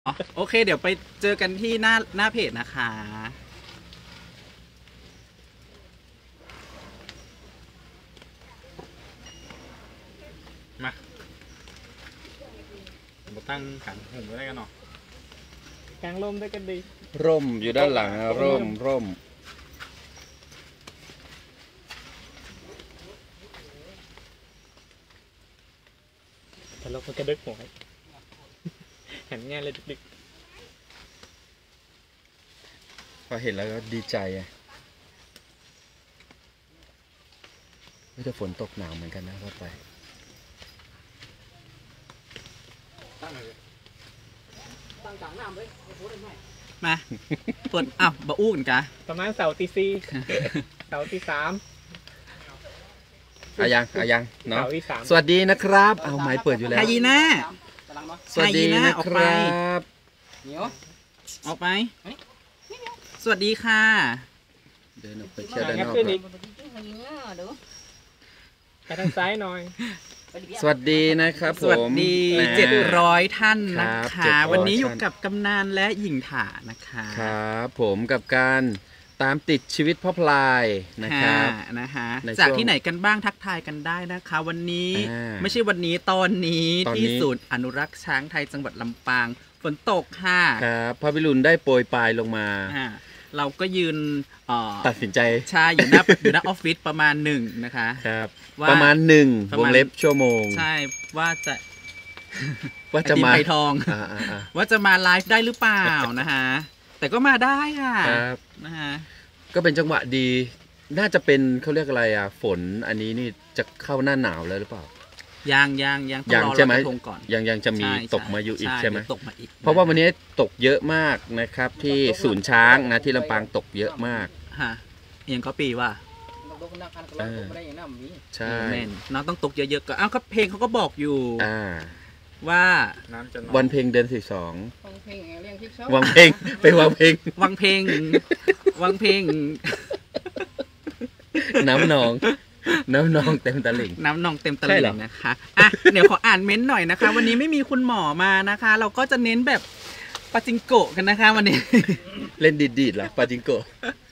โอเคเดี๋ยวไปเจอกันที่หน้าเพจนะคะมาตั้งขันหุ่นไว้ได้กันเนาะกางร่มได้กันดีร่มอยู่ด้านหลังร่มแต่เราก็กระดึกหัวเห็นง่ายเลยดึกพอเห็นแล้วก็ดีใจอ่ะไม่จะฝนตกหนาวเหมือนกันนะว่าไปมาเปิดอ้าวบะอู้กันกะประมาณเสาร์ตีสี่เสาร์ตีสามอายังเนาะสวัสดีนะครับเอาไม้เปิดอยู่แล้วไฮยีน่าสวัสดีนะครับออกไปสวัสดีค่ะเดินออกไปเที่ยวด้านนอกไปทางซ้ายหน่อยสวัสดีนะครับผมสวัสดี700ท่านนะคะวันนี้อยู่กับกำนันและหญิงถานะคะครับผมกับการตามติดชีวิตพ่อพลายนะครับนะคะจากที่ไหนกันบ้างทักทายกันได้นะคะวันนี้ไม่ใช่วันนี้ตอนนี้ที่ศูนย์อนุรักษ์ช้างไทยจังหวัดลำปางฝนตกค่ะครับพระวิรุณได้โปรยปลายลงมาเราก็ยืนตัดสินใจใช่อยู่หน้าออฟฟิศประมาณ1นะคะครับประมาณ1วงเล็บชั่วโมงใช่ว่าจะมาไผ่ทองว่าจะมาไลฟ์ได้หรือเปล่านะคะแต่ก็มาได้ค่ะนะฮะก็เป็นจังหวะดีน่าจะเป็นเขาเรียกอะไรอ่ะฝนอันนี้นี่จะเข้าหน้าหนาวแล้วหรือเปล่ายังใช่ไหมยังจะมีตกมาอยู่อีกใช่ไหมเพราะว่าวันนี้ตกเยอะมากนะครับที่ศูนย์ช้างนะที่ลำปางตกเยอะมากฮะยังก็ปีว่าใช่น้องต้องตกเยอะๆก็อ้าวเพลงเขาก็บอกอยู่ว่าวันเพลงเดือน12วังเพลงไปวังเพลงน้ำนองเต็มตลิ่งน้ำนองเต็มตลิ่งนะคะอ่ะเดี๋ยวขออ่านเม้นต์หน่อยนะคะวันนี้ไม่มีคุณหมอมานะคะ เราก็จะเน้นแบบปาจิงโกะกันนะคะวันนี้เล่นดีดๆเหรอปาจิงโกะ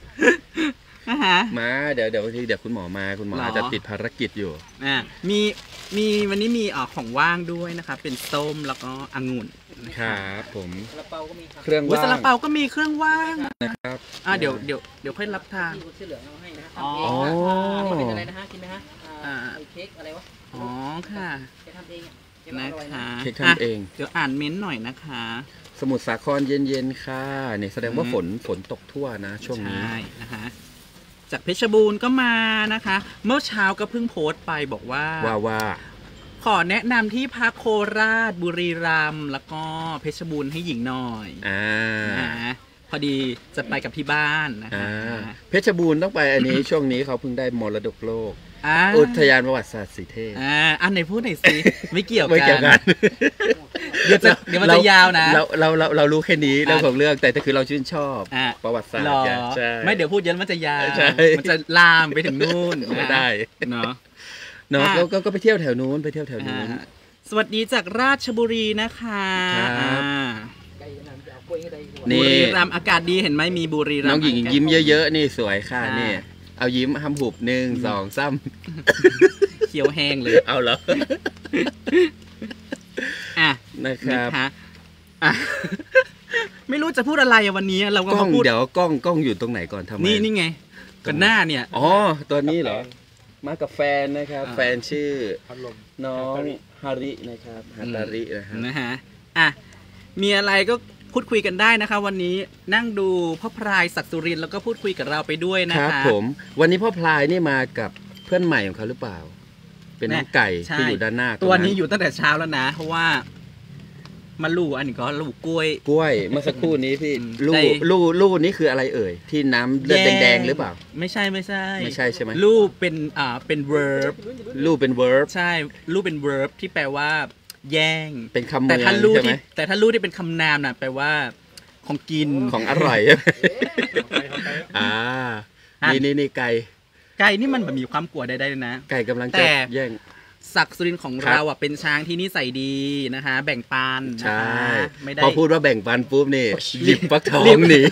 มาเดี๋ยวคุณหมออาจจะติดภารกิจอยู่มีวันนี้มีของว่างด้วยนะคะเป็นส้มแล้วก็องุ่นครับผมเครื่องว่างซาลาเปาก็มีเครื่องว่างนะครับเดี๋ยวค่อยรับทานอ๋อเป็นอะไรนะฮะกินไหมฮะเค้กอะไรวะอ๋อค่ะจะทำเองนะคะเค้กทำเองเดี๋ยวอ่านเม้นหน่อยนะคะสมุทรสาครเย็นๆค่ะเนี่ยแสดงว่าฝนตกทั่วนะช่วงนี้ใช่นะคะจากเพชรบูรณ์ก็มานะคะเมื่อเช้าก็เพิ่งโพสต์ไปบอกว่าขอแนะนำที่พักโคราชบุรีรัมย์แล้วก็เพชรบูรณ์ให้หญิงหน่อยพอดีจะไปกับที่บ้านนะคะเพชรบูรณ์ต้องไปอันนี้ช่วงนี้เขาเพิ่งได้มรดกโลกอุทยานประวัติศาสตร์สีเทพอันไหนพูดหน่อยสิไม่เกี่ยวกันเดี๋ยวมันจะยาวนะเรารู้แค่นี้เรื่องของเรื่องแต่คือเราชื่นชอบประวัติศาสตร์ไม่เดี๋ยวพูดเยอะมันจะยาวมันจะลามไปถึงนู่นไม่ได้เนาะก็ไปเที่ยวแถวนู้นสวัสดีจากราชบุรีนะคะนี่บุรีรัมย์อากาศดีเห็นไหมมีบุรีรัมย์น้องหญิงยิ้มเยอะๆนี่สวยค่ะนี่เอายิ้มห้ำหุบ1 2 3 เขียวแห้งเลยเอาเหรอนะครับไม่รู้จะพูดอะไรวันนี้เราก็มาพูดเดี๋ยวกล้องอยู่ตรงไหนก่อนทำไมนี่ไงกันหน้าเนี่ยอ๋อตัวนี้เหรอมากับแฟนนะครับแฟนชื่อน้องฮารินะครับฮารินะฮะมีอะไรก็พูดคุยกันได้นะคะวันนี้นั่งดูพ่อพลายศักดิ์สุรินทร์แล้วก็พูดคุยกับเราไปด้วยนะคะครับผมวันนี้พ่อพลายนี่มากับเพื่อนใหม่ของเขาหรือเปล่าเป็นน้องไก่ที่อยู่ด้านหน้าตัวนี้อยู่ตั้งแต่เช้าแล้วนะเพราะว่ามาลู่อันนี้ก็ลู่กล้วยเมื่อสักครู่นี้พี่ลู่นี่คืออะไรเอ่ยที่น้ำเลือดแดงๆหรือเปล่าไม่ใช่ใช่ไหมลู่เป็น verb ลู่เป็น verb ใช่ลู่เป็น verb ที่แปลว่าแย่งเป็นคำแต่ถ้าลู่ที่เป็นคำนามน่ะแปลว่าของกินของอร่อยนี่ไก่นี่มันแบบมีความกลัวได้เลยนะไก่กำลังจะแย่งศักดิ์สุรินทร์ของเราอ่ะเป็นช้างที่นิสัยดีนะคะแบ่งปันใช่ไม่ได้พอพูดว่าแบ่งปันปุ๊บนี่หยิบฟักทองหนี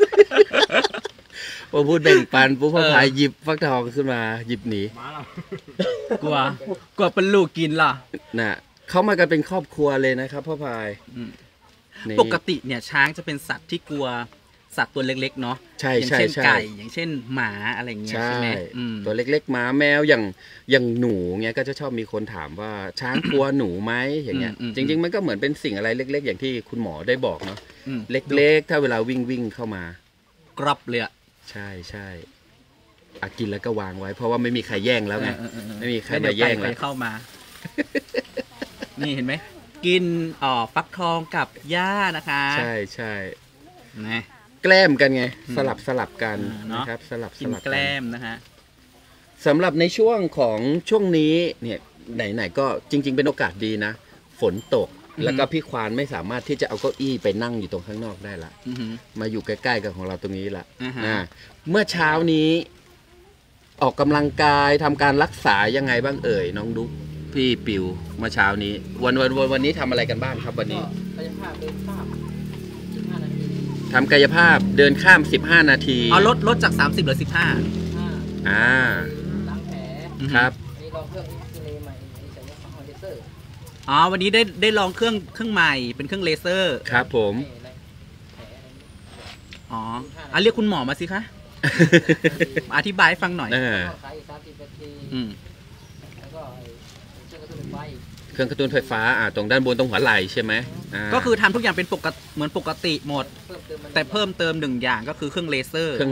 พอพูดแบ่งปันปุ๊บพ่อพายหยิบฟักทองขึ้นมาหยิบหนีกลัวเป็นลูกกินล่ะน่ะเขามากันเป็นครอบครัวเลยนะครับพ่อพายปกติเนี่ยช้างจะเป็นสัตว์ที่กลัวสัตว์ตัวเล็กๆเนาะอย่างเช่นไก่อย่างเช่นหมาอะไรเงี้ยใช่ไหมตัวเล็กๆหมาแมวอย่างหนูเงี้ยก็จะชอบมีคนถามว่าช้างกลัวหนูไหมอย่างเงี้ยจริงๆมันก็เหมือนเป็นสิ่งอะไรเล็กๆอย่างที่คุณหมอได้บอกเนาะเล็กๆถ้าเวลาวิ่งเข้ามากรอบเลยอะใช่กินแล้วก็วางไว้เพราะว่าไม่มีใครแย่งแล้วไงไม่มีใครมาแย่งแล้วเข้ามานี่เห็นไหมกินฟักทองกับหญ้านะคะใช่นะแกล้มกันไงสลับกันนะครับสลับแกล้มนะฮะสำหรับในช่วงของช่วงนี้เนี่ยไหนๆก็จริงๆเป็นโอกาสดีนะฝนตกแล้วก็พี่ควานไม่สามารถที่จะเอาเก้าอี้ไปนั่งอยู่ตรงข้างนอกได้ละมาอยู่ใกล้ๆกับของเราตรงนี้ละเมื่อเช้านี้ออกกำลังกายทำการรักษายังไงบ้างเอ่ยน้องดุ๊กพี่ปิวเมื่อเช้านี้วันนี้ทำอะไรกันบ้างครับวันนี้ทำกายภาพเดินข้าม15 นาทีลดจาก30เหลือ15 ล้างแผลครับนี่ลองเครื่องเลใหม่ใช้เลเซอร์วันนี้ได้ลองเครื่องใหม่เป็นเครื่องเลเซอร์ครับผมเรียกคุณหมอมาสิคะอธิบายฟังหน่อยเครื่องกระตุ้นไฟฟ้าตรงด้านบนตรงหัวไหล่ใช่ไหมก็คือทำทุกอย่างเป็นเหมือนปกติหมดแต่เพิ่มเติม1อย่างก็คือเครื่องเลเซอร์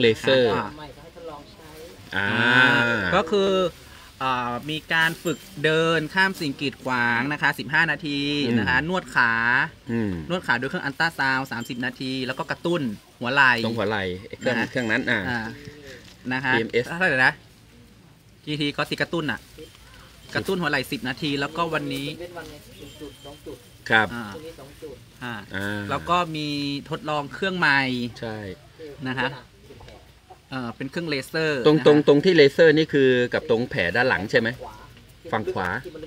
ก็คือมีการฝึกเดินข้ามสิ่งกีดขวางนะคะ15 นาทีนะคะนวดขาโดยเครื่องอัลตราซาวด์30 นาทีแล้วก็กระตุ้นหัวไหล่ตรงหัวไหล่เครื่องนั้นนะคะ EMS เท่าไหร่นะกี่ทีก็กระตุ้นกระตุ้นหัวไหล่10 นาทีแล้วก็วันนี้ครับแล้วก็มีทดลองเครื่องใหม่ใช่นะคะเป็นเครื่องเลเซอร์ตรงที่เลเซอร์นี่คือกับตรงแผลด้านหลังใช่ไหมฝั่งขวา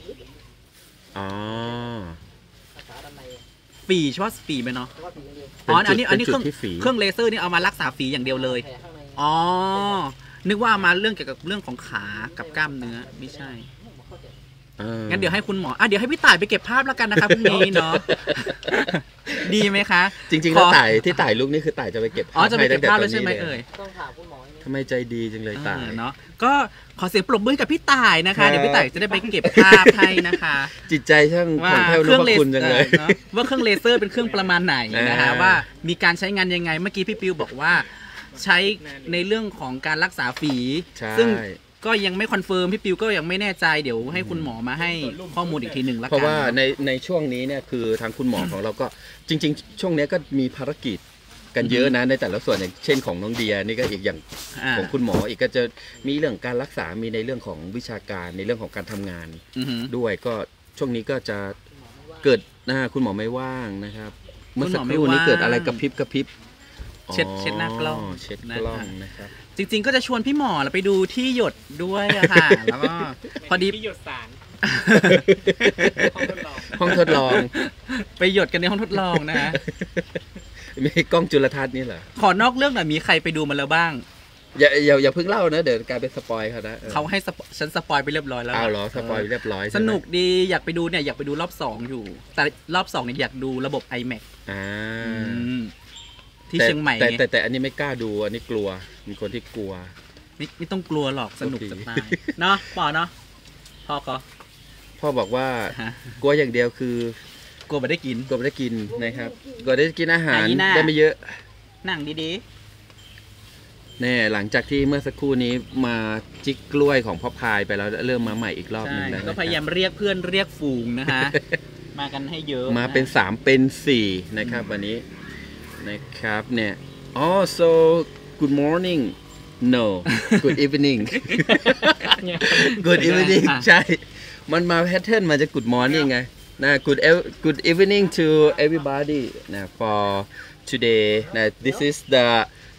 ฝีใช่ป่ะฝีไหมเนาะอันนี้เครื่องเลเซอร์นี่เอามารักษาฝีอย่างเดียวเลยนึกว่ามาเรื่องเกี่ยวกับเรื่องของขากับกล้ามเนื้อไม่ใช่งั้นเดี๋ยวให้คุณหมอเดี๋ยวให้พี่ต่ายไปเก็บภาพแล้วกันนะคะพรุ่งนี้เนาะดีไหมคะจริงๆแล้วที่ต่ายลูกนี่คือต่ายจะไปเก็บภาพจะไปเก็บภาพแล้วใช่ไหมเอ่ยต้องถามคุณหมอทำไมใจดีจังเลยต่ายเนาะก็ขอเสียงปรบมือกับพี่ต่ายนะคะเดี๋ยวพี่ต่ายจะได้ไปเก็บภาพให้นะคะจิตใจช่างของแท้รู้ว่าคุณจังเลยว่าเครื่องเลเซอร์เป็นเครื่องประมาณไหนนะคะว่ามีการใช้งานยังไงเมื่อกี้พี่ปิวบอกว่าใช้ในเรื่องของการรักษาฝีซึ่งก็ยังไม่คอนเฟิร์มพี่ปิวก็ยังไม่แน่ใจเดี๋ยวให้คุณหมอมาให้ข้อมูลอีกทีหนึ่งแล้วกันเพราะว่าในช่วงนี้เนี่ยคือทางคุณหมอของเราก็จริงๆช่วงนี้ก็มีภารกิจกันเยอะนะในแต่ละส่วนอย่างเช่นของน้องเดียนี่ก็อีกอย่างของคุณหมออีกก็จะมีเรื่องการรักษามีในเรื่องของวิชาการในเรื่องของการทำงานด้วยก็ช่วงนี้ก็จะเกิดคุณหมอไม่ว่างนะครับเมื่อสักครู่นี้เกิดอะไรกระพริบเช็ดหน้ากล้องนะครับจริงๆก็จะชวนพี่หมอไปดูที่หยดด้วยค่ะแล้วก็พอดีที่หยดสารห้องทดลองไปหยดกันในห้องทดลองนะฮะมีกล้องจุลทรรศน์นี่เหรอขอนอกเรื่องหน่อยมีใครไปดูมาแล้วบ้างอย่าเพิ่งเล่านะเดี๋ยวกลายเป็นสปอยเขานะเขาให้ฉันสปอยไปเรียบร้อยแล้วเหรอสปอยเรียบร้อยสนุกดีอยากไปดูเนี่ยอยากไปดูรอบ2อยู่แต่รอบ2เนี่ยอยากดูระบบ iMac ที่เชียงใหม่แต่อันนี้ไม่กล้าดูอันนี้กลัวมีคนที่กลัวไม่ต้องกลัวหรอกสนุกจะตายเนาะปอเนาะพ่อบอกว่ากลัวอย่างเดียวคือกลัวไม่ได้กินนะครับกลัวได้กินอาหารได้ไม่เยอะนั่งดีๆแน่หลังจากที่เมื่อสักครู่นี้มาจิกกล้วยของพ่อพายไปแล้วเริ่มมาใหม่อีกรอบนึงแล้วก็พยายามเรียกเพื่อนเรียกฝูงนะคะมากันให้เยอะมาเป็น3เป็น4นะครับวันนี้นะครับเนี่ยso good morning no good evening good evening ใช่มันมาแพทเทิร์นมาจาก good morning ไงนะ good evening to everybody นะ for today นะ this is the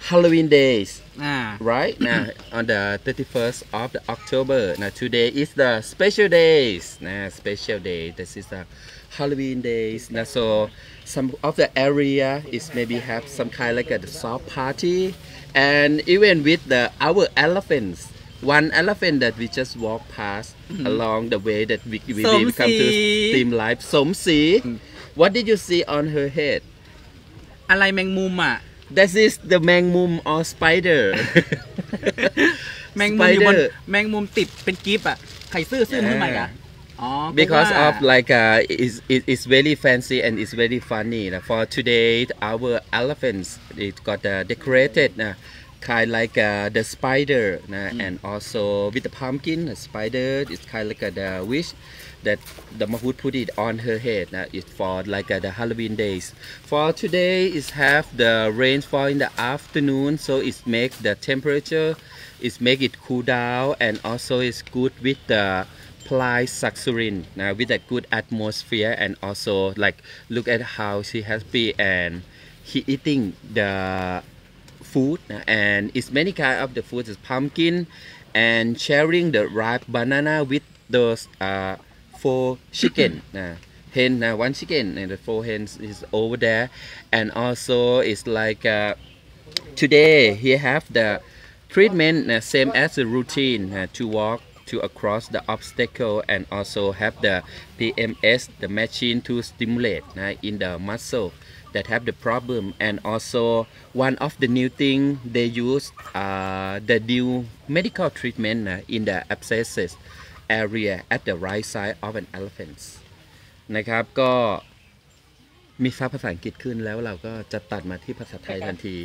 Halloween days, อ่า right? Now on the 31st of the October. Now today is the special days. Now special day. This is the Halloween days. Now so some of the area is maybe have some kind like a soft party, and even with the our elephants. One elephant that we just walk past along the way that we come to Team Life. Somsi. What did you see on her head? อะไรแมงมุมอ่ะ That is the แมงมุม or spider. แมงมุมอยู่บนแมงมุมติดเป็นกิฟต์อ่ะไข่ซื่อขึ้นมาอ่ะอ๋อ Because of like it's very fancy and it's very funny. For today, our elephants it got decorated. Kind like the spider and also with the pumpkin the spider it's kind like the wish that the Mahout put it on her head it's for like the Halloween days. For today is have the rainfall in the afternoon, so it make the temperature is make it cool down, and also it's good with the Ply Saksurin with a good atmosphere, and also like look at how she happy and he eating the food, and it's many kind of the food is pumpkin and sharing the ripe banana with those 4 chicken hen one chicken and the 4 hens is over there, and also it's like today he have the treatment same as the routine to walk to across the obstacle, and also have the PMS the machine to stimulate in the muscle that have the problem, and also one of the new thing they use the new medical treatment in the abscesses area at the right side of an elephant นะครับก็มีซับภาษาอังกฤษขึ้นแล้วเราก็จะตัดมาที่ภาษาไทยทันที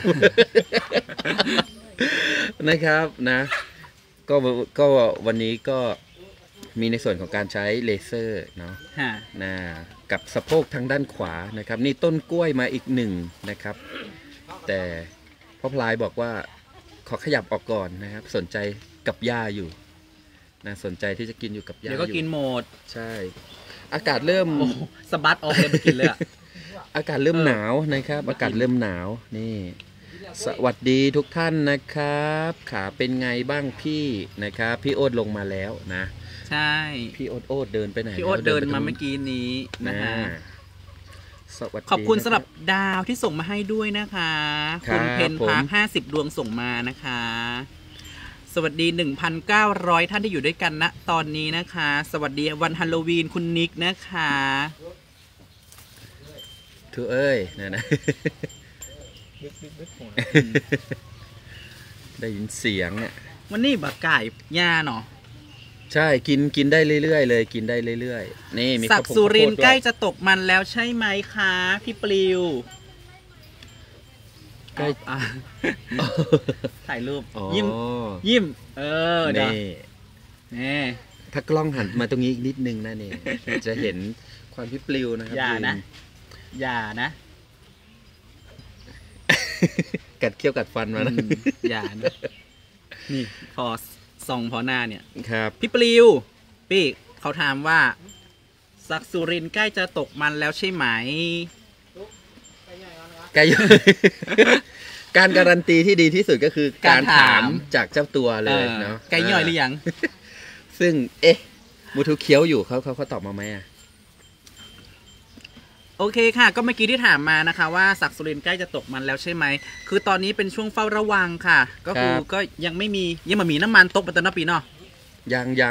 นะครับนะก็วันนี้ก็มีในส่วนของการใช้เลเซอร์เนาะนะกับสะโพกทางด้านขวานะครับนี่ต้นกล้วยมาอีกหนึ่งนะครับแต่พ่อพลายบอกว่าขอขยับออกก่อนนะครับสนใจกับหญ้าอยู่นะสนใจที่จะกินอยู่กับหญ้าอยู่เดี๋ยวก็กินหมดใช่อากาศเริ่มสะบัดออกเลยไปกินเลยอากาศเริ่มหนาวนะครับอากาศเริ่มหนาวนี่สวัสดีทุกท่านนะครับขาเป็นไงบ้างพี่นะครับพี่โอ๊ตลงมาแล้วนะใช่พี่โอ๊ตเดินไปไหนพี่โอ๊ตเดินมาเมื่อกี้นี้นะฮะขอบคุณสำหรับดาวที่ส่งมาให้ด้วยนะคะคุณเพนพาร์ค50 ดวงส่งมานะคะสวัสดี 1,900 ท่านที่อยู่ด้วยกันณตอนนี้นะคะสวัสดีวันฮาโลวีนคุณนิกนะคะทุเอ้ยนะได้ยินเสียงเนี่ยวันนี้บักไก่ย่าเนาะใช่กินได้เรื่อยๆเลยกินได้เรื่อยๆนี่มีศักดิ์สุรินทร์ใกล้จะตกมันแล้วใช่ไหมคะพี่ปลิวใกล้ถ่ายรูปยิ้มนี่ถ้ากล้องหันมาตรงนี้อีกนิดนึงนะนี่จะเห็นความพี่ปลิวนะครับอย่านะกัดเคี้ยวกัดฟันมานะอย่านะนี่พอส่องพอหน้าเนี่ยครับพี่ปลิวพี่เขาถามว่าศักดิ์สุรินทร์ใกล้จะตกมันแล้วใช่ไหมใกล้การการันตีที่ดีที่สุดก็คือการถามจากเจ้าตัวเลยเนาะใกล้ย่อยหรือยังซึ่งมูทูเคี้ยวอยู่เขาตอบมาไหมโอเคค่ะก็เมื่อกี้ที่ถามมานะคะว่าศักดิ์สุรินทร์ใกล้จะตกมันแล้วใช่ไหมคือตอนนี้เป็นช่วงเฝ้าระวังค่ะก็คือก็ยังไม่มีน้ำมันตกไปตอนปีเนาะยัง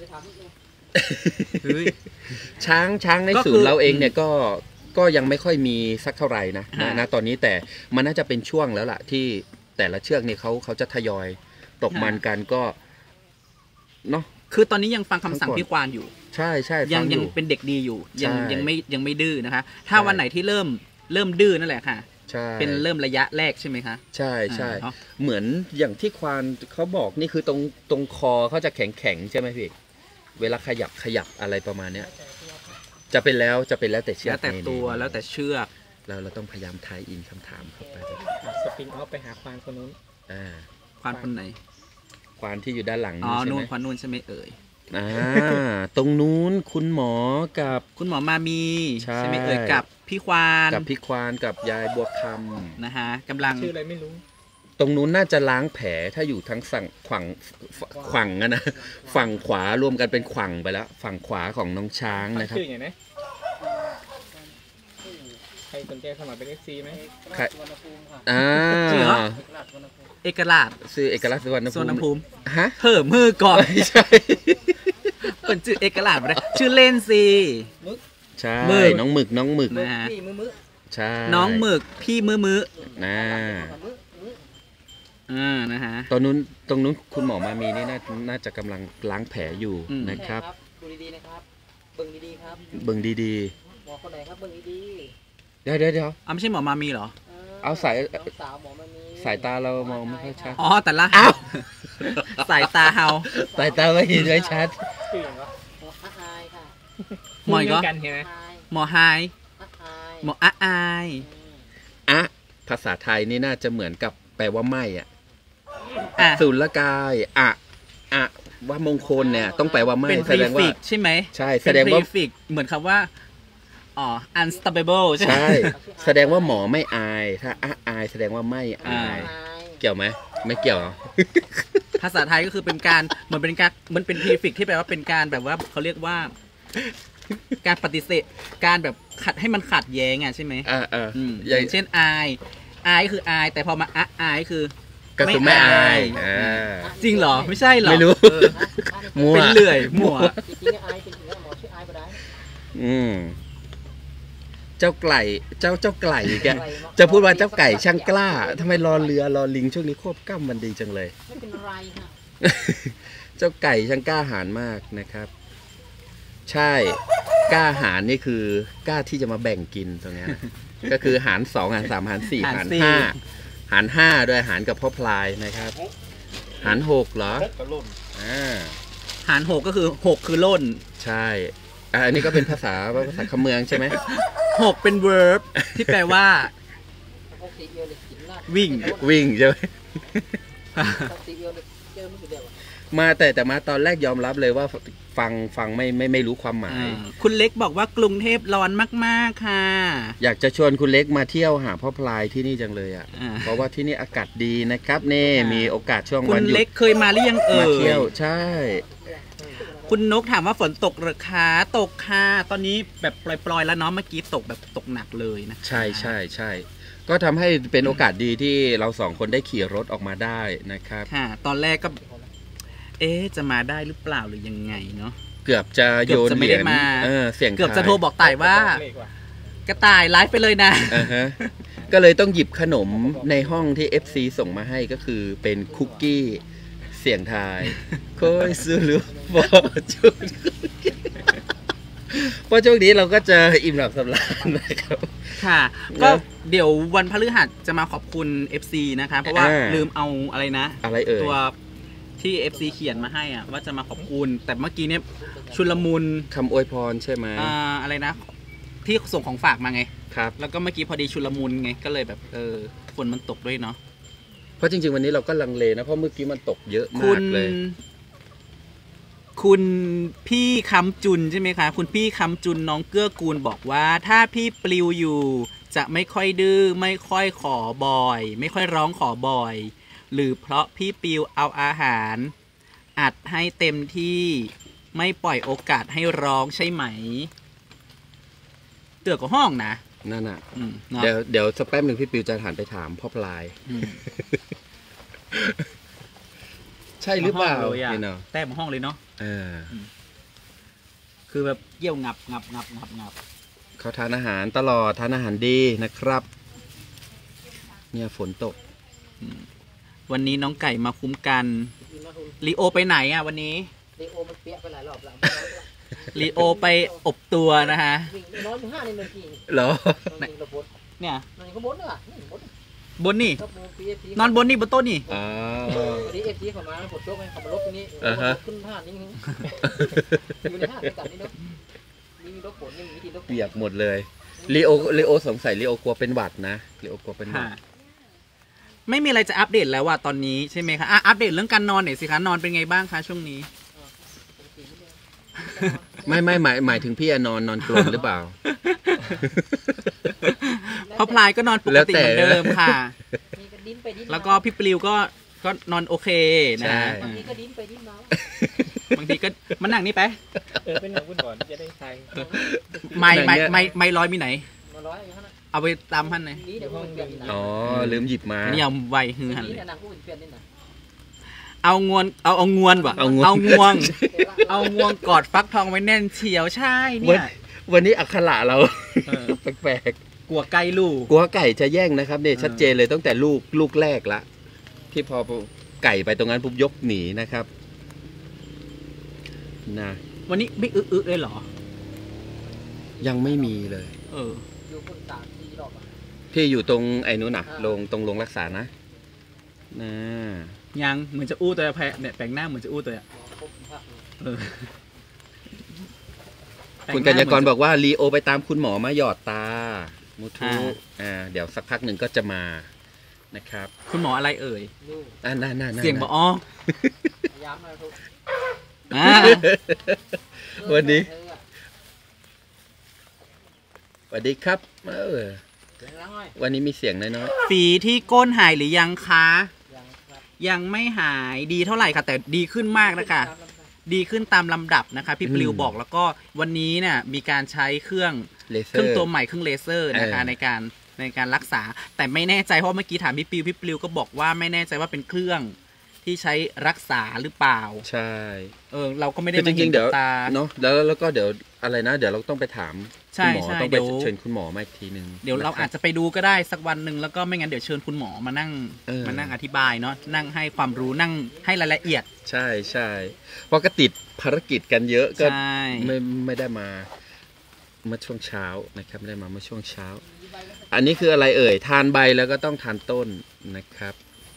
ช้างในศูนย์เราเองเนี่ยก็ยังไม่ค่อยมีสักเท่าไหร่นะตอนนี้แต่มันน่าจะเป็นช่วงแล้วล่ะที่แต่ละเชือกเนี่ยเขาจะทยอยตกมันกันก็เนาะคือตอนนี้ยังฟังคำสั่งพี่ควานอยู่ใช่ยังเป็นเด็กดีอยู่ยังไม่ดื้อนะคะถ้าวันไหนที่เริ่มดื้อนั่นแหละค่ะเป็นเริ่มระยะแรกใช่ไหมคะใช่เหมือนอย่างที่ควานเขาบอกนี่คือตรงคอเขาจะแข็งใช่ไหมพี่เวลาขยับอะไรประมาณเนี้ยจะเป็นแล้วแต่เชือกแล้วแต่ตัวแล้วแต่เชือกเราต้องพยายามทายอินคำถามเข้าไปสปริงเอาไปหาควานคนนู้นควานคนไหนควานที่อยู่ด้านหลังนี่ใช่ไหมควานนู้นใช่ไหมเอ่ยตรงนู้นคุณหมอกับคุณหมอมามีใช่ไหมเอ่ยกับพี่ควานกับยายบัวคำนะฮะกำลังชื่ออะไรไม่รู้ตรงนู้นน่าจะล้างแผลถ้าอยู่ทั้งฝั่งขวังนะฝั่งขวารวมกันเป็นขวังไปแล้วฝั่งขวาของน้องช้างนะครับชื่ออย่างไรใครสนใจสมัครเป็น FC ไหมใครสุวรรณภูมิค่ะจริงเหรอเอกราชสุวรรณภูมิเอกราชชื่อเอกลักษณ์สุวรรณสวนภูมิฮะเพิ่มมือก่อนไม่ใช่เป็นชื่อเอกราชไม่ได้ชื่อเล่นสิใช่หมึกน้องหมึกน้องหมึกนะฮะพี่มือใช่น้องหมึกพี่มือนะนะฮะตรงนู้นคุณหมอมามีนี่น่าจะกำลังล้างแผลอยู่อืมนะครับดูดีๆนะครับเบิ่งดีๆครับเบิ่งดีหมอคนไหนครับเบิ่งดีๆเดี๋ยวไม่ใช่หมอมามีเหรอๆเอาสายน้องสาวหมอมันมีสายตาเรามองไม่ค่อยชัดอ๋อแต่ละอ้าวสายตาเฮาสายตาไม่เห็นไม่ชัดชื่ออย่างวะหมออาอายค่ะหมออีกเหรอกันเห็นไหมอายหมอไฮอาอายหมออาอายอะภาษาไทยนี่น่าจะเหมือนกับแปลว่าไม่อ่ะอ่ะสุลกายอะว่ามงคลเนี่ยต้องแปลว่าไม่เป็นแสดง prefix ว่าใช่ไหมใช่เป็แสนดงว่า prefix เหมือนคำว่าอ๋อ unstoppable ใช่ไหมใช่ แสดงว่าหมอไม่อายถ้าอายแสดงว่าไม่อายอายเกี่ยวไหมไม่เกี่ยวเหรอภาษาไทยก็คือเป็นการเหมือนเป็นการมันเป็น prefix ที่แปลว่าเป็นการแบบว่าเขาเรียกว่า การปฏิเสธการแบบขัดให้มันขัดแย้งอ่ะใช่ไหม อย่างเช่นอายคืออาย แต่พอมาอายคือก็คือไม่อายจริงเหรอไม่ใช่เหรอไม่รู้เออมั่วเป็นเลื่อยมั่วจริงๆอายจริงๆหมอชื่ออายบ่ได้เจ้าไก่เจ้าไก่แกจะพูดว่าเจ้าไก่ช่างกล้าทำไมรอเรือรอลิงช่วงนี้ควบกล้ำมันดีจังเลยไม่เป็นไรค่ะเจ้าไก่ช่างกล้าหาญมากนะครับ ใช่กล้าหาญนี่คือกล้าที่จะมาแบ่งกินตรงเนี้ยนะก็คือหาร2หาร3หาร4หาร5หาร5ด้วยหารกับพ่อพลายนะครับ หาร6เหรอหาร6ก็คือ6คือล่นใช่อันนี้ก็เป็นภาษาคำเมืองใช่ไหม 6เป็น verb ที่แปลว่าพวกสีเอียวเลยกินลาดวิ่งวิ่งใช่ไหมพวกสีเอียวเลยเจอมันอยู่เดียวอะมาแต่มาตอนแรกยอมรับเลยว่าฟังไม่รู้ความหมายคุณเล็กบอกว่ากรุงเทพร้อนมากๆค่ะอยากจะชวนคุณเล็กมาเที่ยวหาพ่อพลายที่นี่จังเลยอ่ะอ่าเพราะว่าที่นี่อากาศดีนะครับนี่มีโอกาสช่วงคุวัณนหยุเล็ดกเคยมาหรือยังเอ่มาย เที่ยวใช่คุณนกถามว่าฝนตกหรือคะตกค่ะตอนนี้แบบปล่อยๆแล้วเนาะเมื่อกี้ตกแบบตกหนักเลยนะใช่ก็ทำให้เป็นโอกาสดีที่เราสองคนได้ขี่รถออกมาได้นะครับค่ะ ตอนแรกก็ จะมาได้หรือเปล่าหรือยังไงเนาะเกือบจะโยนเกือบจะเหไม่รีได้ยญมาเสี่ยงเกือบจะทายโทรบอกต่ายว่า กระต่ายไลฟ์ไปเลยนะก็เลยต้องหยิบขนมในห้องที่ FC ส่งมาให้ก็คือเป็นคุกกี้เสี่ยงทายโคยซูรุฟอจุนเพราะช่วงนี้เราก็จะอิ่มหลับสำราญนะครับค่ะ ก็เดี๋ยววันพฤหัสจะมาขอบคุณ FC นะคะ เพราะว่าอ่าลืมเอาอะไรนะอะไรเอ่ยตัวที่ FC เขียนมาให้อ่ะว่าจะมาขอบคุณ แต่เมื่อกี้เนี่ยชุลมุนคำอวยพรใช่ไหมอะไรนะ ที่ส่งของฝากมาไงครับแล้วก็เมื่อกี้พอดีชุลมุนไงก็เลยแบบฝนมันตกด้วยเนาะเพราะจริงๆวันนี้เราก็ลังเลนะเพราะเมื่อกี้มันตกเยอะคุมากณเลยคุณพี่คำจุนใช่ไหมคะ คุณพี่คำจุนน้องเกื้อกูลบอกว่าถ้าพี่ปลิวอยู่จะไม่ค่อยดื้อไม่ค่อยขอบ่อย ไม่ค่อยร้องขอบ่อย หรือเพราะพี่ปลิวเอาอาหารอัดให้เต็มที่ไม่ปล่อยโอกาสให้ร้องใช่ไหมเตือกกับห้องนะนั่นน่ะเนาะเดี๋ยวสักแป๊บหนึ่งพี่ปิวจะหันไปถามพ่อปลาย ใช่หรือเปล่าเลยอะนี่เนาะแต้มห้องเลยเนาะ คือแบบเยี่ยวงับเขาทานอาหารตลอดทานอาหารดีนะครับ เนี่ยฝนตกวันนี้น้องไก่มาคุ้มกันลีโอไปไหนอ่ะวันนี้เลโอมันเปียกไปหลายรอบแล้วลีโอไปอบตัวนะฮะวิ่งนอนอยู่5ในเมืองกี่เหรอนอนอยู่บนเนี่ยนอนอยู่ข้างบนน่ะนี่บนบนนี่ก็บน PFC นอนบนนี่บนโต๊ะนี่อ๋อวันนี้ FC เข้ามาฝนตกให้ขับรถตรงนี้ขึ้นท่านี้อยู่ในห้างในกันนี่เนาะมีรถฝนมีวิธีรถเปียกหมดเลยลีโอสงสัยลีโอกลัวเป็นหวัดนะลีโอกลัวเป็นหวัดไม่มีอะไรจะอัปเดตแล้วว่าตอนนี้ใช่ไหมคะอัปเดตเรื่องการนอนหน่อยสิคะนอนเป็นไงบ้างคะช่วงนี้ไม่หมายถึงพี่นอนกลนหรือเปล่าเพราะพลายก็นอนปกติเหมือนเดิมค่ะมีกันดิ้นไปดิ้นมาแล้วก็พี่ปลิวก็นอนโอเคนะบางทีก็ดิ้นไปดิ้นมาบางทีก็มานั่งนี่ไปเป็นหนังวุ่นก่อนจะได้ใส่ไม่ร้อยมีไหนมาร้อยอย่างนั้นนะเอาไปตามท่านเลยนี่เดี๋ยวผมเปลี่ยนนี่นะอ๋อลืมหยิบมานี่เอาไวฮือหันเลยนี่นะผู้เปลี่ยนนี่นะเอางวนว่ะเอางวงเอางวง เอางวงกอดฟักทองไว้แน่นเฉียวใช่เนี่ยวันนี้อักขระเราเออแปลกกลัวใกล้ลูกๆกลัวไก่จะแย่งนะครับเนี่ยชัดเจนเลยตั้งแต่ลูกแรกละที่พอไก่ไปตรงนั้นปุ๊บยกหนีนะครับนะวันนี้ไม่อึเลยเหรอยังไม่มีเลยเอออยู่คนต่างที่รอบอ่ะพี่อยู่ตรงไอ้นู้นน่ะตรงโรงรักษานะนะยังเหมือนจะอู้ตัวแพะเนี่ยแปลงหน้าเหมือนจะอู้ตัวอ่ะครบภาคเลยเออคุณกัญญากรบอกว่าลีโอไปตามคุณหมอมาหยอดตามุทุเดี๋ยวสักพักหนึ่งก็จะมานะครับคุณหมออะไรเอ่ยลูกน่าเสียงบอกอ๋อพยายามมาทุกอ่าวันนี้สวัสดีครับวันนี้มีเสียงน้อยฝีที่ก้นหายหรือยังคะยังครับยังไม่หายดีเท่าไหร่ค่ะแต่ดีขึ้นมากนะคะดีขึ้นตามลำดับนะคะพี่ปลิวบอกแล้วก็วันนี้เนี่ยมีการใช้เครื่องๆเลเซเคอรื่องร์ตัวใหม่เครื่องเลเซอร์นะคะในการรักษา แต่ไม่แน่ใจเพราะเมื่อกี้ถามพี่ปลิวก็บอกว่าไม่แน่ใจว่าเป็นเครื่องที่ใช้รักษาหรือเปล่าใช่เราก็ไม่ได้คือจมาเห็รินงๆเดี๋ยวกับตาเนาะแล้วก็เดี๋ยวอะไรนะ เดี๋ยวเราต้องไปถามใช่คุณหมอใช่ต้องเดี๋ไปยวเชิญคุณหมอมาอีกทีนึงเดี๋ยวเราอาจจะไปดูก็ได้สักวันหนึ่งแล้วก็ไม่งั้นเดี๋ยวเชิญคุณหมอมานั่งอธิบายเนาะนั่งให้ความรู้นั่งให้รายละเอียดใช่เพราะก็ติดภารกิจกันเยอะก็ใช่ไม่ได้มาเมื่อช่วงเช้านะครับไม่ได้มาเมื่อช่วงเช้า อันนี้คืออะไรเอ่ยทานใบแล้วก็ต้องทานต้นนะครับ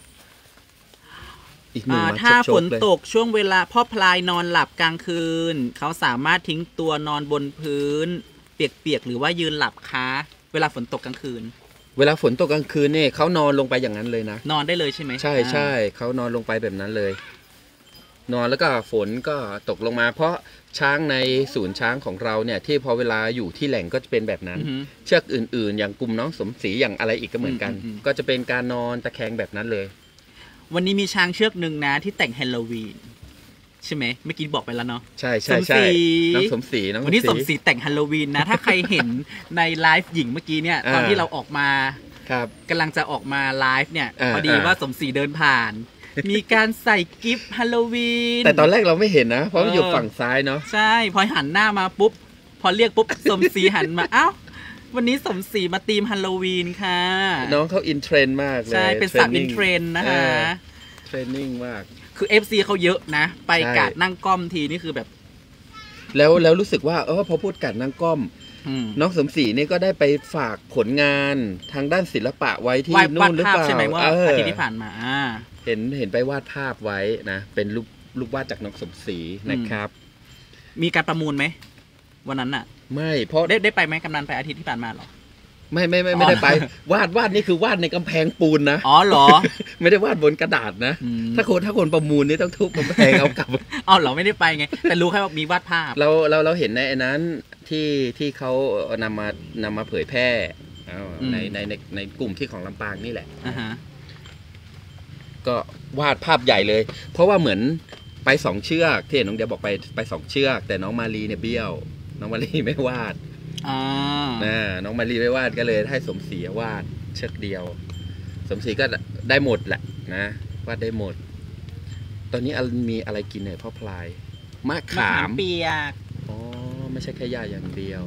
อีกหนึ่งมาถ้าชฝกนๆเลยตกช่วงเวลาพ่อพลายนอนหลับกลางคืนเขาสามารถทิ้งตัวนอนบนพื้น เปียกๆหรือว่ายืนหลับคะเวลาฝนตกกลางคืนเวลาฝนตกกลางคืนเนี่ยเขานอนลงไปอย่างนั้นเลยนะนอนได้เลยใช่ไหมใช่เขานอนลงไปแบบนั้นเลย นอนแล้วก็ฝนก็ตกลงมา เพราะช้างในศูนย์ช้างของเราเนี่ย ที่พอเวลาอยู่ที่แหล่งก็จะเป็นแบบนั้นอือหือเชือกอื่นๆ อย่างกลุ่มน้องสมศรีอย่างอะไรอีกก็เหมือนกันอืมก็จะเป็นการนอนตะแคงแบบนั้นเลยวันนี้มีช้างเชือกหนึ่งนะที่แต่งฮาโลวีนใช่ไหมเมื่อกี้บอกไปแล้วเนาะใช่สมศรีน้องสมศรีน้องวันนี้สมศรีแต่งฮาโลวีนนะ ถ้าใครเห็นในไลฟ์หญิงเมื่อกี้เนี่ยตอนที่เราออกมาครับกำลังจะออกมาไลฟ์เนี่ยอ่าพอดีว่าสมศรีเดินผ่าน มีการใส่กิฟต์ฮาโลวีนแต่ตอนแรกเราไม่เห็นนะ เพราะมันอยู่ฝั่งซ้ายเนาะใช่พอหันหน้ามาปุ๊บ พอเรียกปุ๊บ สมศรีหันมา อ้าววันนี้สมศรีมาธีมฮาโลวีนค่ะน้องเขาอินเทรนด์มากเลยใช่เป็นสาวอินเทรนด์นะคะเทรนนิ่งมากคือ FC เขาเยอะนะ ไปใช่กาดนั่งก้อมทีนี่คือแบบแล้วรู้สึกว่าพอพูดกัดนางก้อมอืมน้องสมศรีนี่ก็ได้ไปฝากผลงานทางด้านศิลปะไว้ที่วาดนู่นหรือภาพเปล่าใช่ไหมว่าอาทิตย์ที่ผ่านมาเห็นไปวาดภาพไว้นะเป็นรูปวาดจากน้องสมศรีนะครับมีการประมูลไหมวันนั้นน่ะไม่เพราะได้ไปไหมกำนันไปอาทิตย์ที่ผ่านมาเหรอไม่ได้ไป วาดนี่คือวาดในกำแพงปูนนะอ๋อเหรอไม่ได้วาดบนกระดาษนะอืมถ้าคนประมูลนี่ต้องทุบกำแพงเอากลับอ๋อเหรอไม่ได้ไปไง แต่รู้แค่ว่ามีวาดภาพเราเห็นในอันนั้นที่เขานำมาเผยแพร่ในกลุ่มที่ของลำปางนี่แหละอ่าฮะก็วาดภาพใหญ่เลย เพราะว่าเหมือนไป2 เชือกที่เห็นน้องเดียบอกไป2 เชือก แต่น้องมาลีเนี่ยเบี้ยว น้องมาลีไม่วาดอ่าน้องมาลีไม่วาดก็เลยให้สมศรีวาดเชือกเดียว สมศรีก็ได้หมดแหละนะวาดได้หมด ตอนนี้มีอะไรกินเนี่ยพ่อพลายมะมะขามเปียกอ๋อไม่ใช่แค่หญ้าอย่างเดียว